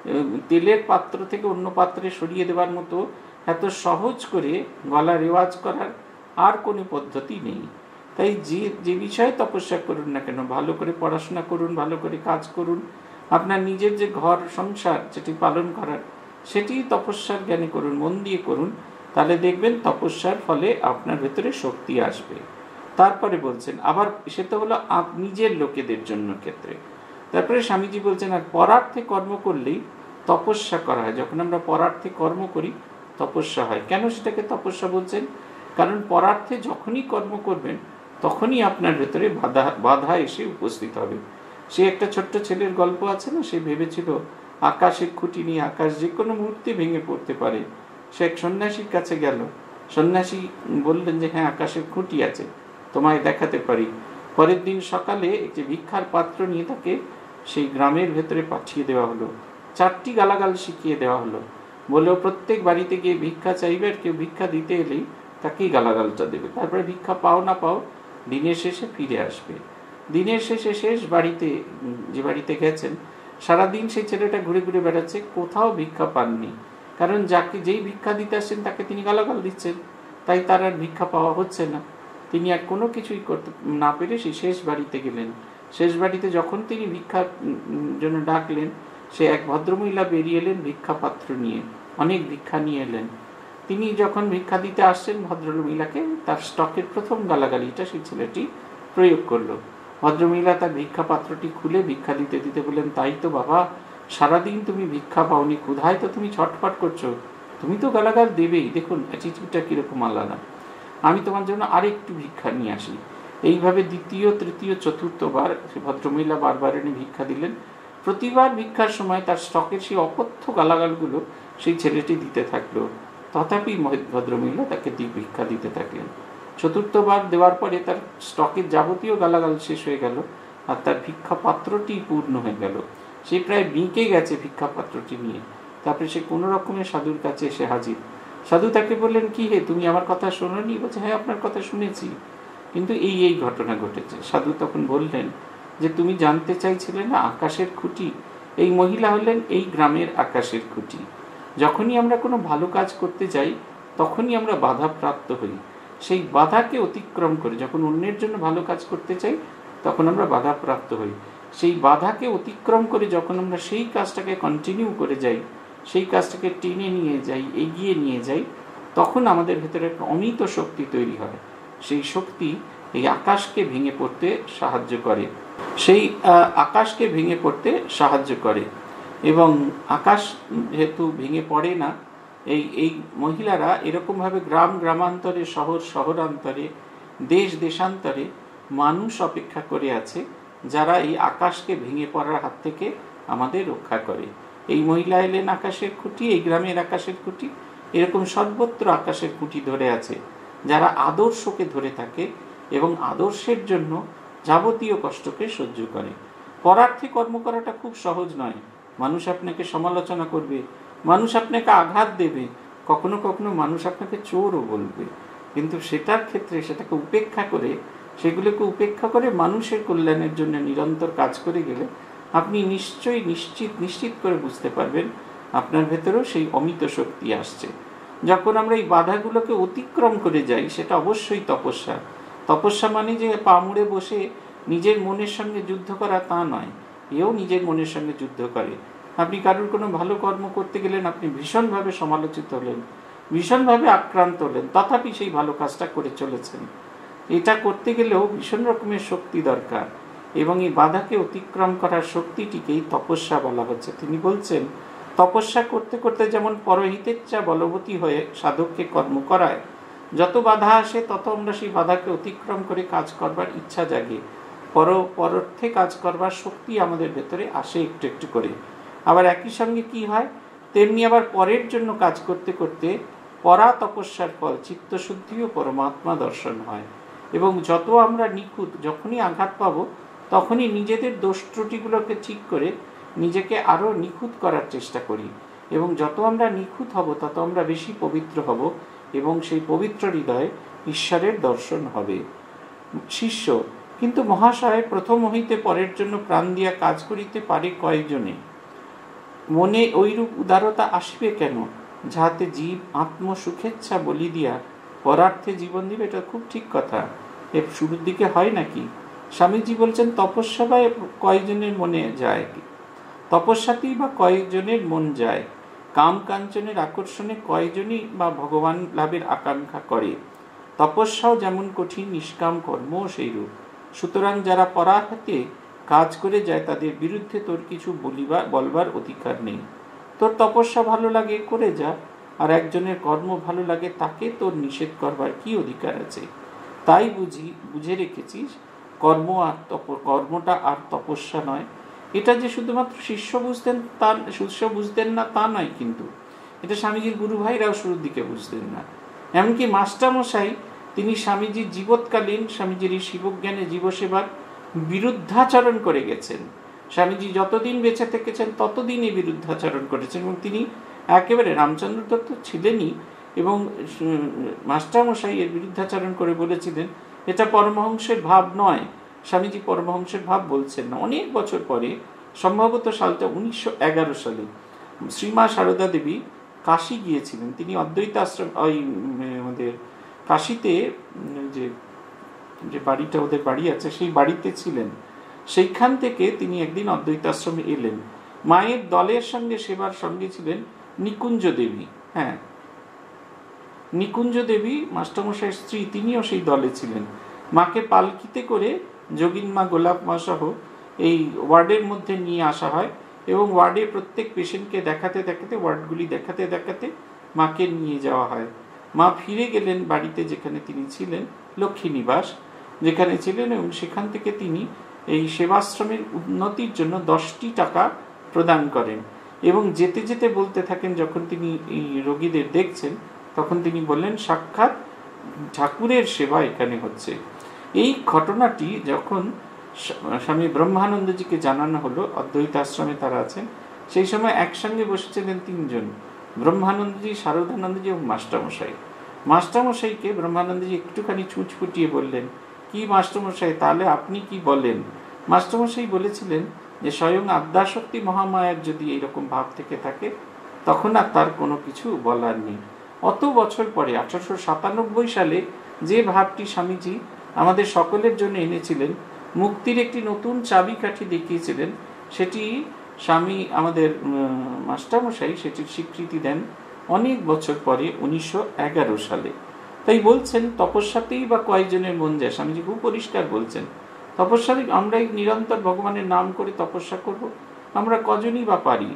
তেলের পাত্র থেকে অন্য পাত্রে সরিয়ে দেওয়ার মতো এত সহজ করে গলা রেওয়াজ করার আর কোনো পদ্ধতি নেই। তাই যে যে বিষয়ে তপস্যা করুন না কেন, ভালো করে পড়াশোনা করুন, ভালো করে কাজ করুন, আপনার নিজের যে ঘর সংসার যেটি পালন করার সেটি তপস্যার জ্ঞানে করুন, মন দিয়ে করুন, তাহলে দেখবেন তপস্যার ফলে আপনার ভেতরে শক্তি আসবে। তারপরে বলছেন আবার সে তো হলো নিজের লোকেদের জন্য ক্ষেত্রে। তারপরে স্বামীজি বলছেন আর পরার্থে কর্ম করলেই তপস্যা করা হয়। যখন আমরা পরার্থে কর্ম করি তপস্যা হয়। কেন সেটাকে তপস্যা বলছেন? কারণ পরার্থে যখনই কর্ম করবেন তখনই আপনার ভেতরে বাধা বাধা এসে উপস্থিত হবে। সে একটা ছোট্ট ছেলের গল্প আছে না, সে ভেবেছিল আকাশের খুঁটি নিয়ে আকাশ যে কোনো মুহূর্তে ভেঙে পড়তে পারে। সে এক সন্ন্যাসীর কাছে গেল, সন্ন্যাসী বললেন যে হ্যাঁ আকাশের খুঁটি আছে, তোমায় দেখাতে পারি। পরের দিন সকালে একটি ভিক্ষার পাত্র নিয়ে তাকে সেই গ্রামের ভেতরে পাঠিয়ে দেওয়া হলো, চারটি গালাগাল শিখিয়ে দেওয়া হলো, বলেও প্রত্যেক বাড়িতে গিয়ে ভিক্ষা চাইবে, আর কেউ ভিক্ষা দিতে এলেই তাকেই গালাগালটা দেবে। তারপরে ভিক্ষা পাও না পাও দিনের শেষে ফিরে আসবে। দিনের শেষে শেষ বাড়িতে যে বাড়িতে গেছেন সারাদিন সেই ছেলেটা ঘুরে ঘুরে বেড়াচ্ছে, কোথাও ভিক্ষা পাননি, কারণ যাকে যেই ভিক্ষা দিতে আসছেন তাকে তিনি গালাগাল দিচ্ছেন। তাই তার আর ভিক্ষা পাওয়া হচ্ছে না। তিনি আর কোনো কিছুই করতে না পেরে সেই শেষ বাড়িতে গেলেন। শেষ বাড়িতে যখন তিনি ভিক্ষার জন্য ডাকলেন, সে এক ভদ্রমহিলা বেরিয়ে এলেন ভিক্ষা পাত্র নিয়ে, অনেক ভিক্ষা নিয়ে এলেন। তিনি যখন ভিক্ষা দিতে আসছেন ভদ্রমহিলাকে, তার স্টকের প্রথম গালাগালিটা সেই ছেলেটি প্রয়োগ করলো। ভদ্রমহিলা তার ভিক্ষা পাত্রটি খুলে ভিক্ষা দিতে দিতে বললেন, তাই তো বাবা, সারাদিন তুমি ভিক্ষা পাওনি, ক্ষুধায় তো তুমি ছটফট করছো, তুমি তো গালাগাল দেবেই, দেখুন অ্যাটিটিউডটা কিরকম আলাদা, আমি তোমার জন্য আরেকটু ভিক্ষা নিয়ে আসি। এইভাবে দ্বিতীয়, তৃতীয়, চতুর্থবার ভদ্রমহিলা বারবার এনে ভিক্ষা দিলেন। প্রতিবার ভিক্ষার সময় তার স্টকের সেই অকথ্য গালাগালগুলো সেই ছেলেটি দিতে থাকলো। তথাপি ভদ্রমহিলা তাকে ভিক্ষা দিতে থাকলেন। চতুর্থবার দেওয়ার পরে তার স্টকের যাবতীয় গালাগাল শেষ হয়ে গেল, আর তার ভিক্ষা পাত্রটি পূর্ণ হয়ে গেল। সে প্রায় বিঁকে গেছে ভিক্ষা পাত্রটি নিয়ে। তারপরে সে কোনো রকমের সাধুর কাছে এসে হাজির। সাধু তাকে বললেন, কি হে, তুমি আমার কথা শোনোনি? বলছে, হ্যাঁ, আপনার কথা শুনেছি, কিন্তু এই এই ঘটনা ঘটেছে। সাধু তখন বললেন যে, তুমি জানতে চাইছিলে না আকাশের খুঁটি? এই মহিলা হলেন এই গ্রামের আকাশের খুঁটি। যখনই আমরা কোনো ভালো কাজ করতে যাই তখনই আমরা বাধা প্রাপ্ত হই। সেই বাধাকে অতিক্রম করে যখন অন্যের জন্য ভালো কাজ করতে চাই তখন আমরা বাধা প্রাপ্ত হই। সেই বাধাকে অতিক্রম করে যখন আমরা সেই কাজটাকে কন্টিনিউ করে যাই, সেই কাজটাকে টেনে নিয়ে যাই, এগিয়ে নিয়ে যাই, তখন আমাদের ভেতরে একটা অমিত শক্তি তৈরি হয়। সেই শক্তি এই আকাশকে ভেঙে পড়তে সাহায্য করে সেই আকাশকে ভেঙে পড়তে সাহায্য করে এবং আকাশ যেহেতু ভেঙে পড়ে না, এই এই মহিলারা এরকমভাবে গ্রাম গ্রামান্তরে, শহর শহরান্তরে, দেশ দেশান্তরে মানুষ অপেক্ষা করে আছে যারা এই আকাশকে ভেঙে পড়ার হাত থেকে আমাদের রক্ষা করে। এই মহিলা এলেন আকাশের খুঁটি, এই গ্রামের আকাশের খুঁটি। এরকম সর্বত্র আকাশের খুঁটি ধরে আছে যারা আদর্শকে ধরে থাকে এবং আদর্শের জন্য যাবতীয় কষ্টকে সহ্য করে। পরার্থে কর্ম করাটা খুব সহজ নয়। মানুষ আপনাকে সমালোচনা করবে, মানুষ আপনাকে আঘাত দেবে, কখনো কখনো মানুষ আপনাকে চোরও বলবে, কিন্তু সেটার ক্ষেত্রে সেটাকে উপেক্ষা করে, সেগুলোকে উপেক্ষা করে মানুষের কল্যাণের জন্য নিরন্তর কাজ করে গেলে আপনি নিশ্চয়ই নিশ্চিত নিশ্চিত করে বুঝতে পারবেন আপনার ভেতরেও সেই অমিত শক্তি আসছে। যখন আমরা এই বাধাগুলোকে অতিক্রম করে যাই সেটা অবশ্যই তপস্যা। তপস্যা মানে যে পা মুড়ে বসে নিজের মনের সঙ্গে যুদ্ধ করা তা নয়, এও নিজের মনের সঙ্গে যুদ্ধ করে। আপনি কারোর কোনো ভালো কর্ম করতে গেলেন, আপনি ভীষণভাবে সমালোচিত হলেন, ভীষণভাবে আক্রান্ত হলেন, তথাপি সেই ভালো কাজটা করে চলেছেন। এটা করতে গেলেও ভীষণ রকমের শক্তি দরকার এবং এই বাধাকে অতিক্রম করার শক্তিটিকেই তপস্যা বলা হচ্ছে। তিনি বলছেন, তপস্যা করতে করতে যেমন পরহিতেচ্ছা বলবতী হয়ে সাধককে কর্ম করায়, যত বাধা আসে তত আমরা সেই বাধাকে অতিক্রম করে কাজ করবার ইচ্ছা জাগে, পর পরর্থে কাজ করবার শক্তি আমাদের ভেতরে আসে একটু একটু করে। আবার একই সঙ্গে কি হয়, তেমনি আবার পরের জন্য কাজ করতে করতে পরা তপস্যার ফল চিত্তশুদ্ধি ও পরমাত্মা দর্শন হয়। এবং যত আমরা নিখুঁত, যখনই আঘাত পাবো তখনই নিজেদের দোষ ত্রুটিগুলোকে ঠিক করে নিজেকে আরও নিখুঁত করার চেষ্টা করি, এবং যত আমরা নিখুঁত হব তত আমরা বেশি পবিত্র হব এবং সেই পবিত্র হৃদয়ে ঈশ্বরের দর্শন হবে। শিষ্য, কিন্তু মহাশয়, প্রথম হইতে পরের জন্য প্রাণ দিয়া কাজ করিতে পারে কয়েকজনে? মনে ঐরূপ উদারতা আসবে কেন, যাহাতে জীব আত্মসুখেচ্ছা বলি দিয়া পরার্থে জীবন দিবে? এটা খুব ঠিক কথা। এর শুরুর দিকে হয় নাকি? স্বামীজি বলছেন, তপস্যা বা কয়েকজনের মনে যায়, তপস্যাতেই বা কয়েকজনের মন যায়, কাম কাঞ্চনের আকর্ষণে কয়েকজনই বা ভগবান লাভের আকাঙ্ক্ষা করে। তপস্যাও যেমন কঠিন, নিষ্কাম কর্মও সেইরূপ। সুতরাং যারা পরাহাতে কাজ করে যায় তাদের বিরুদ্ধে তোর কিছু বলিবার বলবার অধিকার নেই। তোর তপস্যা ভালো লাগে, করে যা, আর একজনের কর্ম ভালো লাগে তাকে তোর নিষেধ করবার কি অধিকার আছে? তাই বুঝি বুঝে রেখেছিস কর্ম আর তপ কর্মটা আর তপস্যা নয়। এটা যে শুধুমাত্র শিষ্য বুঝতেন তা শিষ্য বুঝতেন না তা নয়, কিন্তু এটা স্বামীজির গুরু ভাইরাও শুরুর দিকে বুঝতেন না। এমনকি মাস্টারমশাই, তিনি স্বামীজির জীবৎকালীন স্বামীজির এই শিবজ্ঞানে জীবসেবার বিরুদ্ধাচরণ করে গেছেন। স্বামীজি যতদিন বেঁচে থেকেছেন ততদিন এই বিরুদ্ধাচরণ করেছেন এবং তিনি একেবারে রামচন্দ্র দত্ত ছিলেনই, এবং মাস্টারমশাই এর বিরুদ্ধাচরণ করে বলেছিলেন এটা পরমহংসের ভাব নয়। স্বামীজি পরমহংসের ভাব বলছেন না। অনেক বছর পরে, সম্ভবত সালটা উনিশশো এগারো সালে, শ্রীমা সারদা দেবী কাশী গিয়েছিলেন। তিনি অদ্বৈত আশ্রম, ওই আমাদের কাশীতে যে যে বাড়িটা ওদের বাড়ি আছে সেই বাড়িতে ছিলেন, সেইখান থেকে তিনি একদিন অদ্বৈত আশ্রমে এলেন। মায়ের দলের সঙ্গে সেবার সঙ্গে ছিলেন নিকুঞ্জ দেবী। হ্যাঁ, নিকুঞ্জ দেবী মাস্টারমশাইয়ের স্ত্রী, তিনিও সেই দলে ছিলেন। মাকে পালকিতে করে যোগিন মা, গোলাপ মা সহ এই ওয়ার্ডের মধ্যে নিয়ে আসা হয় এবং ওয়ার্ডে প্রত্যেক পেশেন্টকে দেখাতে দেখাতে, ওয়ার্ডগুলি দেখাতে দেখাতে মাকে নিয়ে যাওয়া হয়। মা ফিরে গেলেন বাড়িতে, যেখানে তিনি ছিলেন, লক্ষ্মী নিবাস যেখানে ছিলেন, এবং সেখান থেকে তিনি এই সেবাশ্রমের উন্নতির জন্য দশটি টাকা প্রদান করেন এবং যেতে যেতে বলতে থাকেন, যখন তিনি এই রোগীদের দেখছেন তখন তিনি বললেন, সাক্ষাৎ ঠাকুরের সেবা এখানে হচ্ছে। এই ঘটনাটি যখন স্বামী ব্রহ্মানন্দজিকে জানানো হলো, অদ্বৈত আশ্রমে তারা আছেন, সেই সময় একসঙ্গে বসেছিলেন তিনজন, ব্রহ্মানন্দজি, শারদানন্দজি এবং মাস্টারমশাই। মাস্টারমশাইকে ব্রহ্মানন্দজি একটুখানি ছুঁচ ফুটিয়ে বললেন, কি মাস্টারমশাই, তাহলে আপনি কি বলেন? মাস্টারমশাই বলেছিলেন যে স্বয়ং আদ্যাশক্তি মহামায়ার যদি এইরকম ভাব থেকে থাকে তখন আর তার কোনো কিছু বলার নেই। অত বছর পরে আঠারোশো সাতানব্বই সালে যে ভাবটি স্বামীজি আমাদের সকলের জন্য এনেছিলেন, মুক্তির একটি নতুন চাবিকাঠি দেখিয়েছিলেন, সেটি স্বামী আমাদের মাস্টারমশাই সেটির স্বীকৃতি দেন অনেক বছর পরে উনিশশো এগারো সালে। তাই বলছেন, তপস্যাতেই বা কয়েকজনের মন যায়। স্বামীজি খুব পরিষ্কার বলছেন, তপস্যাতে আমরা নিরন্তর ভগবানের নাম করে তপস্যা করব, আমরা কজনই বা পারি?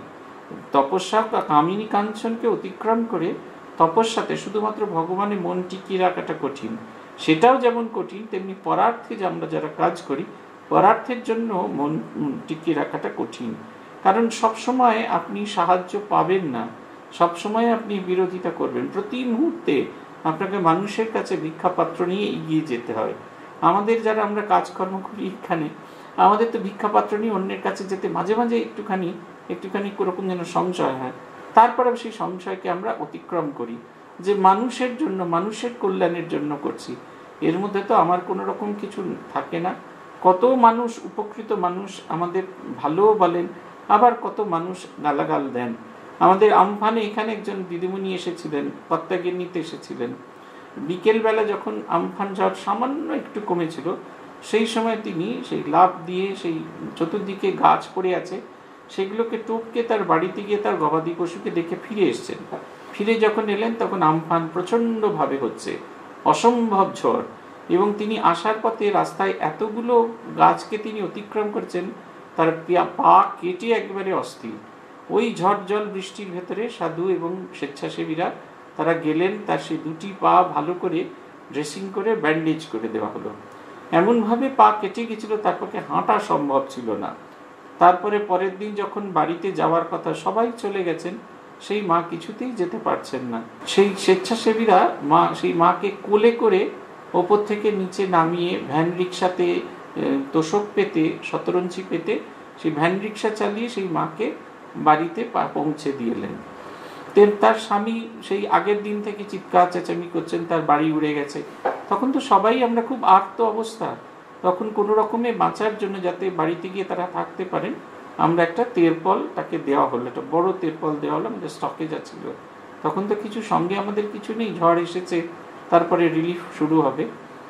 তপস্যা বা কামিনী কাঞ্চনকে অতিক্রম করে তপস্যাতে শুধুমাত্র ভগবানের মন টিকিয়ে রাখাটা কঠিন। সেটাও যেমন কঠিন, তেমনি পরার্থে যে আমরা যারা কাজ করি, পরার্থের জন্য মন টিকিয়ে রাখাটা কঠিন। কারণ সবসময় আপনি সাহায্য পাবেন না, সবসময় আপনি বিরোধিতা করবেন। প্রতি মুহূর্তে আপনাকে মানুষের কাছে ভিক্ষাপাত্র নিয়ে এগিয়ে যেতে হয়। আমাদের যারা আমরা কাজকর্ম করি এখানে, আমাদের তো ভিক্ষাপাত্র নিয়ে অন্যের কাছে যেতে মাঝে মাঝে একটুখানি একটুখানি কোরকম যেন সংশয় হয়। তারপরে সেই সংশয়কে আমরা অতিক্রম করি, যে মানুষের জন্য, মানুষের কল্যাণের জন্য করছি। এর মধ্যে তো আমার কোনো রকম কিছু থাকে না। কত মানুষ, উপকৃত মানুষ আমাদের ভালো বলেন, আবার কত মানুষ গালাগাল দেন। আমাদের আমফানে এখানে একজন দিদিমণি এসেছিলেন, কর্তাগিন্নিতে এসেছিলেন। বিকেলবেলা যখন আমফান ঝড় সামান্য একটু কমেছিল, সেই সময় তিনি সেই লাফ দিয়ে সেই চতুর্দিকে গাছ পড়ে আছে সেগুলোকে টপকে তার বাড়িতে গিয়ে তার গবাদি পশুকে দেখে ফিরে এসছেন। ফিরে যখন এলেন তখন আমফান প্রচণ্ডভাবে হচ্ছে, অসম্ভব ঝড়, এবং তিনি আসার পথে রাস্তায় এতগুলো গাছকে তিনি অতিক্রম করছেন, তার পা কেটে একেবারে অস্থির। ওই ঝড় জল বৃষ্টির ভেতরে সাধু এবং স্বেচ্ছাসেবীরা তারা গেলেন, তার সেই দুটি পা ভালো করে ড্রেসিং করে ব্যান্ডেজ করে দেওয়া হলো। এমনভাবে পা কেটে গেছিল তার পক্ষে হাঁটা সম্ভব ছিল না। তারপরে পরের দিন যখন বাড়িতে যাওয়ার কথা, সবাই চলে গেছেন, সেই মা কিছুতেই যেতে পারছেন না। সেই স্বেচ্ছাসেবীরা মা সেই মাকে কোলে করে ওপর থেকে নিচে নামিয়ে ভ্যান রিক্সাতে তোষক পেতে, শতরঞ্চি পেতে সেই ভ্যান রিক্সা চালিয়ে সেই মাকে বাড়িতে পৌঁছে দিলেন। তার স্বামী সেই আগের দিন থেকে চিৎকার চেঁচামি করছেন, তার বাড়ি উড়ে গেছে। তখন তো সবাই আমরা খুব আর্ত অবস্থা। তখন কোনো রকমে বাঁচার জন্য, যাতে বাড়িতে গিয়ে তারা থাকতে পারেন, আমরা একটা তেরপল তাকে দেওয়া হলো, একটা বড় তেরপল দেওয়া হলো, আমাদের স্টকে যাচ্ছিল। তখন তো কিছু সঙ্গে আমাদের কিছু নেই, ঝড় এসেছে, তারপরে রিলিফ শুরু হবে।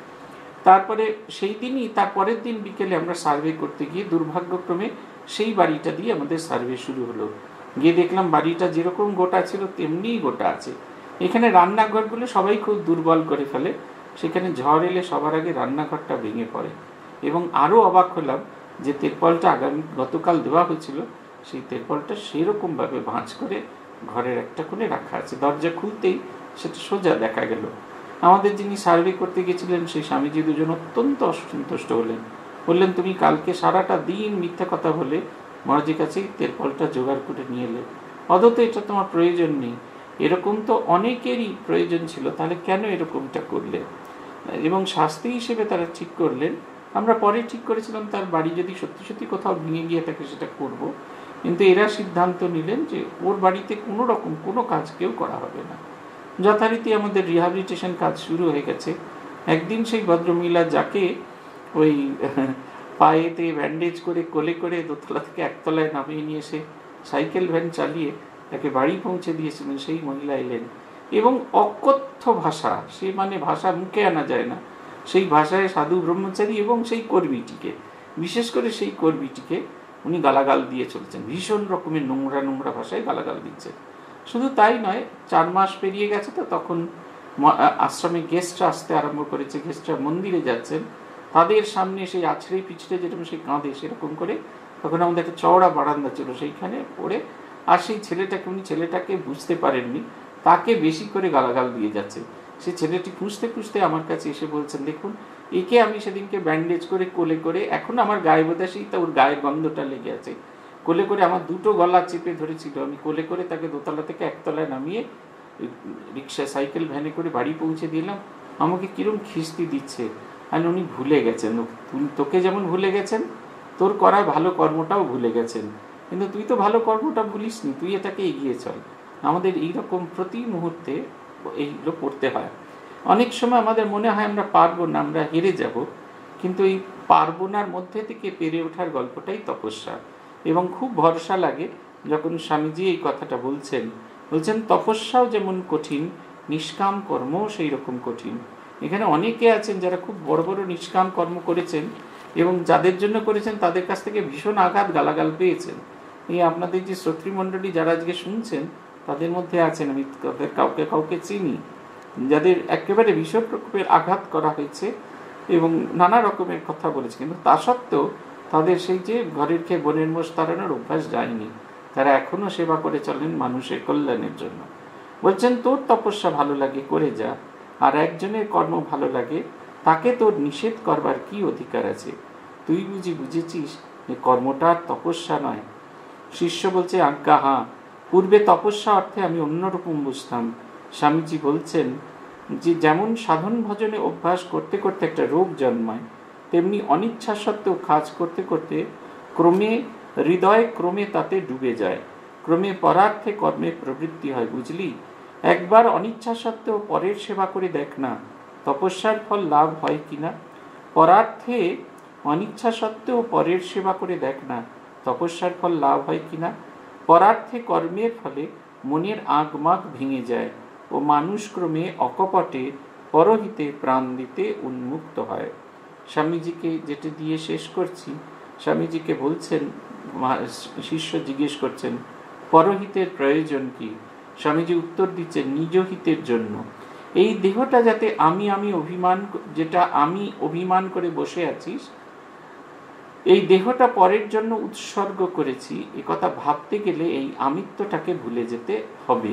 তারপরে সেই দিনই, তার পরের দিন বিকেলে আমরা সার্ভে করতে গিয়ে দুর্ভাগ্যক্রমে সেই বাড়িটা দিয়ে আমাদের সার্ভে শুরু হলো। গিয়ে দেখলাম বাড়িটা যেরকম গোটা ছিল তেমনিই গোটা আছে। এখানে রান্নাঘরগুলো সবাই খুব দুর্বল করে ফেলে, সেখানে ঝড় এলে সবার আগে রান্নাঘরটা ভেঙে পড়ে। এবং আরও অবাক হলাম যে তেরপলটা আগামী গতকাল দেওয়া হয়েছিল, সেই তেরপলটা সেরকমভাবে ভাঁজ করে ঘরের একটা কোণে রাখা আছে। দরজা খুলতেই সেটা সোজা দেখা গেল। আমাদের যিনি সার্ভে করতে গেছিলেন সেই স্বামীজি দুজন অত্যন্ত অসন্তুষ্ট হলেন, বললেন, তুমি কালকে সারাটা দিন মিথ্যা কথা বলে মহারাজের কাছে তেরপলটা জোগাড় করে নিয়ে এলে, অথচ এটা তোমার প্রয়োজন নেই, এরকম তো অনেকেরই প্রয়োজন ছিল, তাহলে কেন এরকমটা করলে? এবং শাস্তি হিসেবে তারা ঠিক করলেন। আমরা পরে ঠিক করেছিলাম তার বাড়ি যদি সত্যি সত্যি কোথাও ভেঙে গিয়ে থাকে সেটা করব, কিন্তু এরা সিদ্ধান্ত নিলেন যে ওর বাড়িতে কোনো রকম কোনো কাজ কেউ করা হবে না। যথারীতি আমাদের রিহ্যাবিলিটেশন কাজ শুরু হয়ে গেছে। একদিন সেই ভদ্রমহিলা, যাকে ওই পায়েতে ব্যান্ডেজ করে কোলে করে দোতলা থেকে একতলায় নামিয়ে নিয়ে এসে সাইকেল ভ্যান চালিয়ে তাকে বাড়ি পৌঁছে দিয়েছিলেন, সেই মহিলা এলেন। এবং অকথ্য ভাষা, সে মানে ভাষা মুখে আনা যায় না, সেই ভাষায় সাধু ব্রহ্মচারী এবং সেই কর্মীটিকে, বিশেষ করে সেই কর্মীটিকে উনি গালাগাল দিয়ে চলেছেন, ভীষণ রকমের নোংরা নোংরা ভাষায় গালাগাল দিচ্ছেন। শুধু তাই নয়, চার মাস পেরিয়ে গেছে তো তখন আশ্রমে গেস্টরা আসতে আরম্ভ করেছে, গেস্টরা মন্দিরে যাচ্ছেন, তাদের সামনে সেই আছড়ে পিছড়ে যেরকম সেই কাঁধে সেরকম করে, তখন আমাদের একটা চওড়া বারান্দা ছিল সেইখানে পড়ে, আর সেই ছেলেটাকে উনি ছেলেটাকে বুঝতে পারেননি, তাকে বেশি করে গালাগাল দিয়ে যাচ্ছে। সে ছেলেটি খুঁজতে খুঁজতে আমার কাছে এসে বলছেন, দেখুন একে আমি সেদিনকে ব্যান্ডেজ করে কোলে করে, এখন আমার গায়ে বোধ সেই তা ওর গায়ের গন্ধটা লেগে আছে, কোলে করে আমার দুটো গলা চেপে ধরেছিল, আমি কোলে করে তাকে দোতলা থেকে একতলায় নামিয়ে রিক্সা সাইকেল ভ্যানে করে বাড়ি পৌঁছে দিলাম। আমাকে কিরম খিস্তি দিচ্ছে, আর উনি ভুলে গেছেন, তোকে যেমন ভুলে গেছেন, তোর করা ভালো কর্মটাও ভুলে গেছেন, কিন্তু তুই তো ভালো কর্মটা ভুলিসনি, তুই এটাকে এগিয়ে চল। আমাদের এইরকম প্রতি মুহূর্তে এইগুলো পড়তে হয়। অনেক সময় আমাদের মনে হয় আমরা পারবো না, আমরা হেরে যাব, কিন্তু এই পারবো নার মধ্যে থেকে পেরে ওঠার গল্পটাই তপস্যা। এবং খুব ভরসা লাগে যখন স্বামীজি এই কথাটা বলছেন, বলছেন তপস্যাও যেমন কঠিন, নিষ্কাম কর্মও সেই রকম কঠিন। এখানে অনেকে আছেন যারা খুব বড় বড় নিষ্কাম কর্ম করেছেন এবং যাদের জন্য করেছেন তাদের কাছ থেকে ভীষণ আঘাত গালাগাল পেয়েছেন। এই আপনাদের যে শ্রোতৃমণ্ডলী যারা আজকে শুনছেন তাদের মধ্যে আছেন, আমি তাদের কাউকে কাউকে চিনি, যাদের একেবারে ভীষণ রকমের আঘাত করা হয়েছে এবং নানা রকমের কথা বলেছে, কিন্তু তা সত্ত্বেও তাদের সেই যে ঘরের খেয়ে বনের মোষ তাড়ানোর অভ্যাস যায়নি, তারা এখনো সেবা করে চলেন মানুষের কল্যাণের জন্য। বলছেন তোর তপস্যা ভালো লাগে করে যা, আর একজনের কর্ম ভালো লাগে তাকে তোর নিষেধ করবার কি অধিকার আছে? তুই বুঝি বুঝেছিস যে কর্মটা তপস্যা নয়? শিষ্য বলছে আজ্ঞা হাঁ, পূর্বে তপস্যা অর্থে আমি অন্যরকম বুঝতাম। স্বামীজি বলছেন যে যেমন সাধন ভজনে অভ্যাস করতে করতে একটা রোগ জন্মায়, তেমনি অনিচ্ছা সত্ত্বেও কাজ করতে করতে ক্রমে হৃদয় ক্রমে তাতে ডুবে যায়, ক্রমে পরার্থে কর্মে প্রবৃত্তি হয়। বুঝলি, একবার অনিচ্ছা সত্ত্বেও পরের সেবা করে দেখ না, তপস্যার ফল লাভ হয় কিনা। পরার্থে অনিচ্ছা সত্ত্বেও পরের সেবা করে দেখ না, তপস্যার ফল লাভ হয় কিনা। পরার্থে কর্মের ফলে মনের আগমাগ ভেঙে যায় ও মানুষ ক্রমে অকপটে পরহিতে প্রাণ দিতে উন্মুক্ত হয়। স্বামীজিকে যেটা দিয়ে শেষ করছি, স্বামীজিকে বলছেন, শিষ্য জিজ্ঞেস করছেন পরহিতের প্রয়োজন কি? স্বামীজি উত্তর দিচ্ছেন নিজ হিতের জন্য। এই দেহটা যাতে আমি আমি অভিমান, যেটা আমি অভিমান করে বসে আছিস, এই দেহটা পরের জন্য উৎসর্গ করেছি, এ কথা ভাবতে গেলে এই আমিত্বটাকে ভুলে যেতে হবে।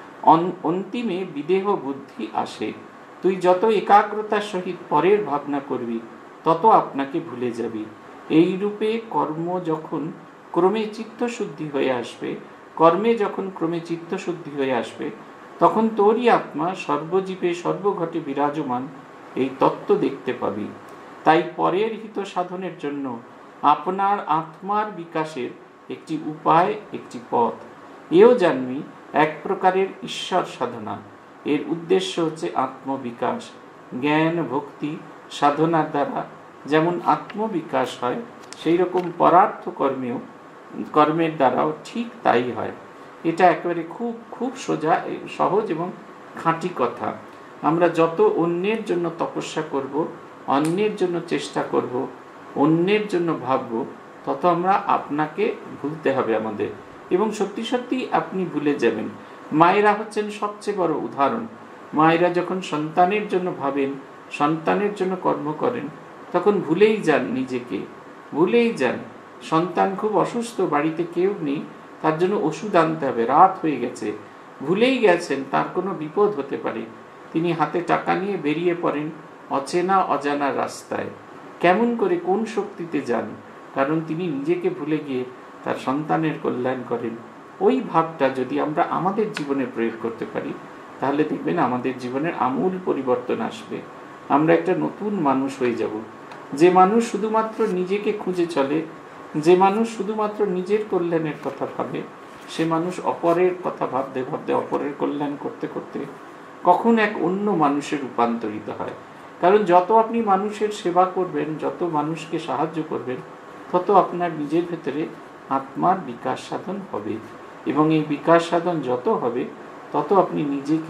অন্তিমে বিদেহ বুদ্ধি আসে। তুই যত একাগ্রতার সহিত পরের ভাবনা করবি তত আপনাকে ভুলে যাবি। এই রূপে কর্ম যখন ক্রমে চিত্তশুদ্ধি হয়ে আসবে, কর্মে যখন ক্রমে চিত্তশুদ্ধি হয়ে আসবে, তখন তোরই আত্মা সর্বজীবে সর্বঘটে বিরাজমান এই তত্ত্ব দেখতে পাবি। তাই পরের হিত সাধনের জন্য আপনার আত্মার বিকাশের একটি উপায়, একটি পথ। এও জানবি এক প্রকারের ঈশ্বর সাধনা। এর উদ্দেশ্য হচ্ছে আত্মবিকাশ। জ্ঞান ভক্তি সাধনার দ্বারা যেমন আত্মবিকাশ হয়, সেই রকম পরার্থ কর্মেও কর্মের দ্বারাও ঠিক তাই হয়। এটা একেবারে খুব খুব সোজা, সহজ এবং খাঁটি কথা। আমরা যত অন্যের জন্য তপস্যা করব, অন্যের জন্য চেষ্টা করব, অন্যের জন্য ভাবব, তত আমরা আপনাকে ভুলতে হবে আমাদের, এবং সত্যি সত্যি আপনি ভুলে যাবেন। মায়েরা হচ্ছেন সবচেয়ে বড় উদাহরণ। মায়েরা যখন সন্তানের জন্য ভাবেন, সন্তানের জন্য কর্ম করেন, তখন ভুলেই যান নিজেকে, ভুলেই যান। সন্তান খুব অসুস্থ, বাড়িতে কেউ নেই, তার জন্য ওষুধ আনতে হবে, রাত হয়ে গেছে, ভুলেই গেছেন তার কোনো বিপদ হতে পারে। তিনি হাতে টাকা নিয়ে বেরিয়ে পড়েন অচেনা অজানা রাস্তায়। কেমন করে, কোন শক্তিতে যান? কারণ তিনি নিজেকে ভুলে গিয়ে তার সন্তানের কল্যাণ করেন। ওই ভাবটা যদি আমরা আমাদের জীবনে প্রয়োগ করতে পারি, তাহলে দেখবেন আমাদের জীবনের আমূল পরিবর্তন আসবে। আমরা একটা নতুন মানুষ হয়ে যাব। যে মানুষ শুধুমাত্র নিজেকে খুঁজে চলে, যে মানুষ শুধুমাত্র নিজের কল্যাণের কথা ভাবে, সে মানুষ অপরের কথা ভাবতে ভাবতে, অপরের কল্যাণ করতে করতে কখন এক অন্য মানুষে রূপান্তরিত হয়। কারণ যত আপনি মানুষের সেবা করবেন, যত মানুষকে সাহায্য করবেন, তত আপনার নিজের ভেতরে আত্মার বিকাশ সাধন হবে, এবং এই বিকাশ সাধন যত হবে তত আপনি নিজেকে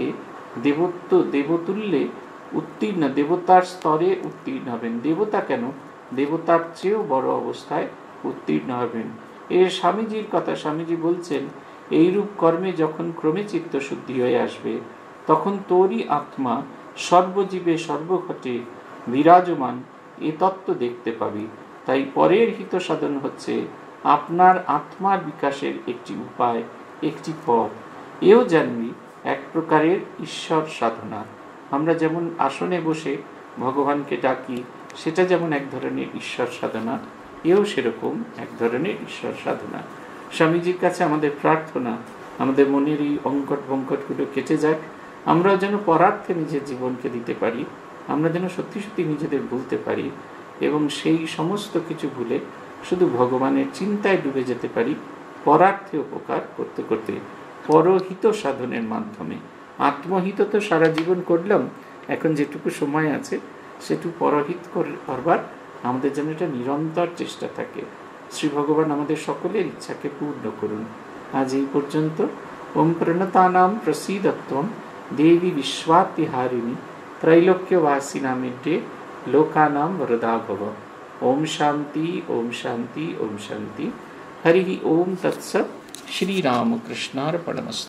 দেবত্ব দেবতুল্যে উত্তীর্ণ, দেবতার স্তরে উত্তীর্ণ হবেন। দেবতা কেন, দেবতার চেয়েও বড় অবস্থায় উত্তীর্ণ হবেন। এর স্বামীজির কথা, স্বামীজি বলছেন এইরূপ কর্মে যখন ক্রমে চিত্ত শুদ্ধি হয়ে আসবে, তখন তোরই আত্মা সর্বজীবে সর্বঘটে বিরাজমান এ তত্ত্ব দেখতে পাবি। তাই পরের হিত সাধন হচ্ছে আপনার আত্মার বিকাশের একটি উপায়, একটি পথ। এও জানবি এক প্রকারের ঈশ্বর সাধনা। আমরা যেমন আসনে বসে ভগবানকে ডাকি, সেটা যেমন এক ধরনের ঈশ্বর সাধনা, এও সেরকম এক ধরনের ঈশ্বর সাধনা। স্বামীজির কাছে আমাদের প্রার্থনা, আমাদের মনের এই অঙ্কট বঙ্কটগুলো কেটে যাক, আমরাও যেন পরার্থে নিজের জীবনকে দিতে পারি, আমরা যেন সত্যি সত্যি নিজেদের ভুলতে পারি এবং সেই সমস্ত কিছু ভুলে শুধু ভগবানের চিন্তায় ডুবে যেতে পারি, পরার্থে উপকার করতে করতে, পরহিত সাধনের মাধ্যমে। আত্মহিত তো সারা জীবন করলাম, এখন যেটুকু সময় আছে সেটুকু পরহিত করবার আমাদের যেন এটা নিরন্তর চেষ্টা থাকে। শ্রী ভগবান আমাদের সকলের ইচ্ছাকে পূর্ণ করুন। আজ এই পর্যন্ত। ওম প্রণতানাম প্রসীদত্বম দেবী বিশ্বাতিহারিণী ত্রৈলোক্যবাসিনামিড্ডে লোকানাম वरदा भव। ओम शांति ओम शांति ओम शांति। हरि ओम तत्सत्। श्री रामकृष्णार्पणमस्तु।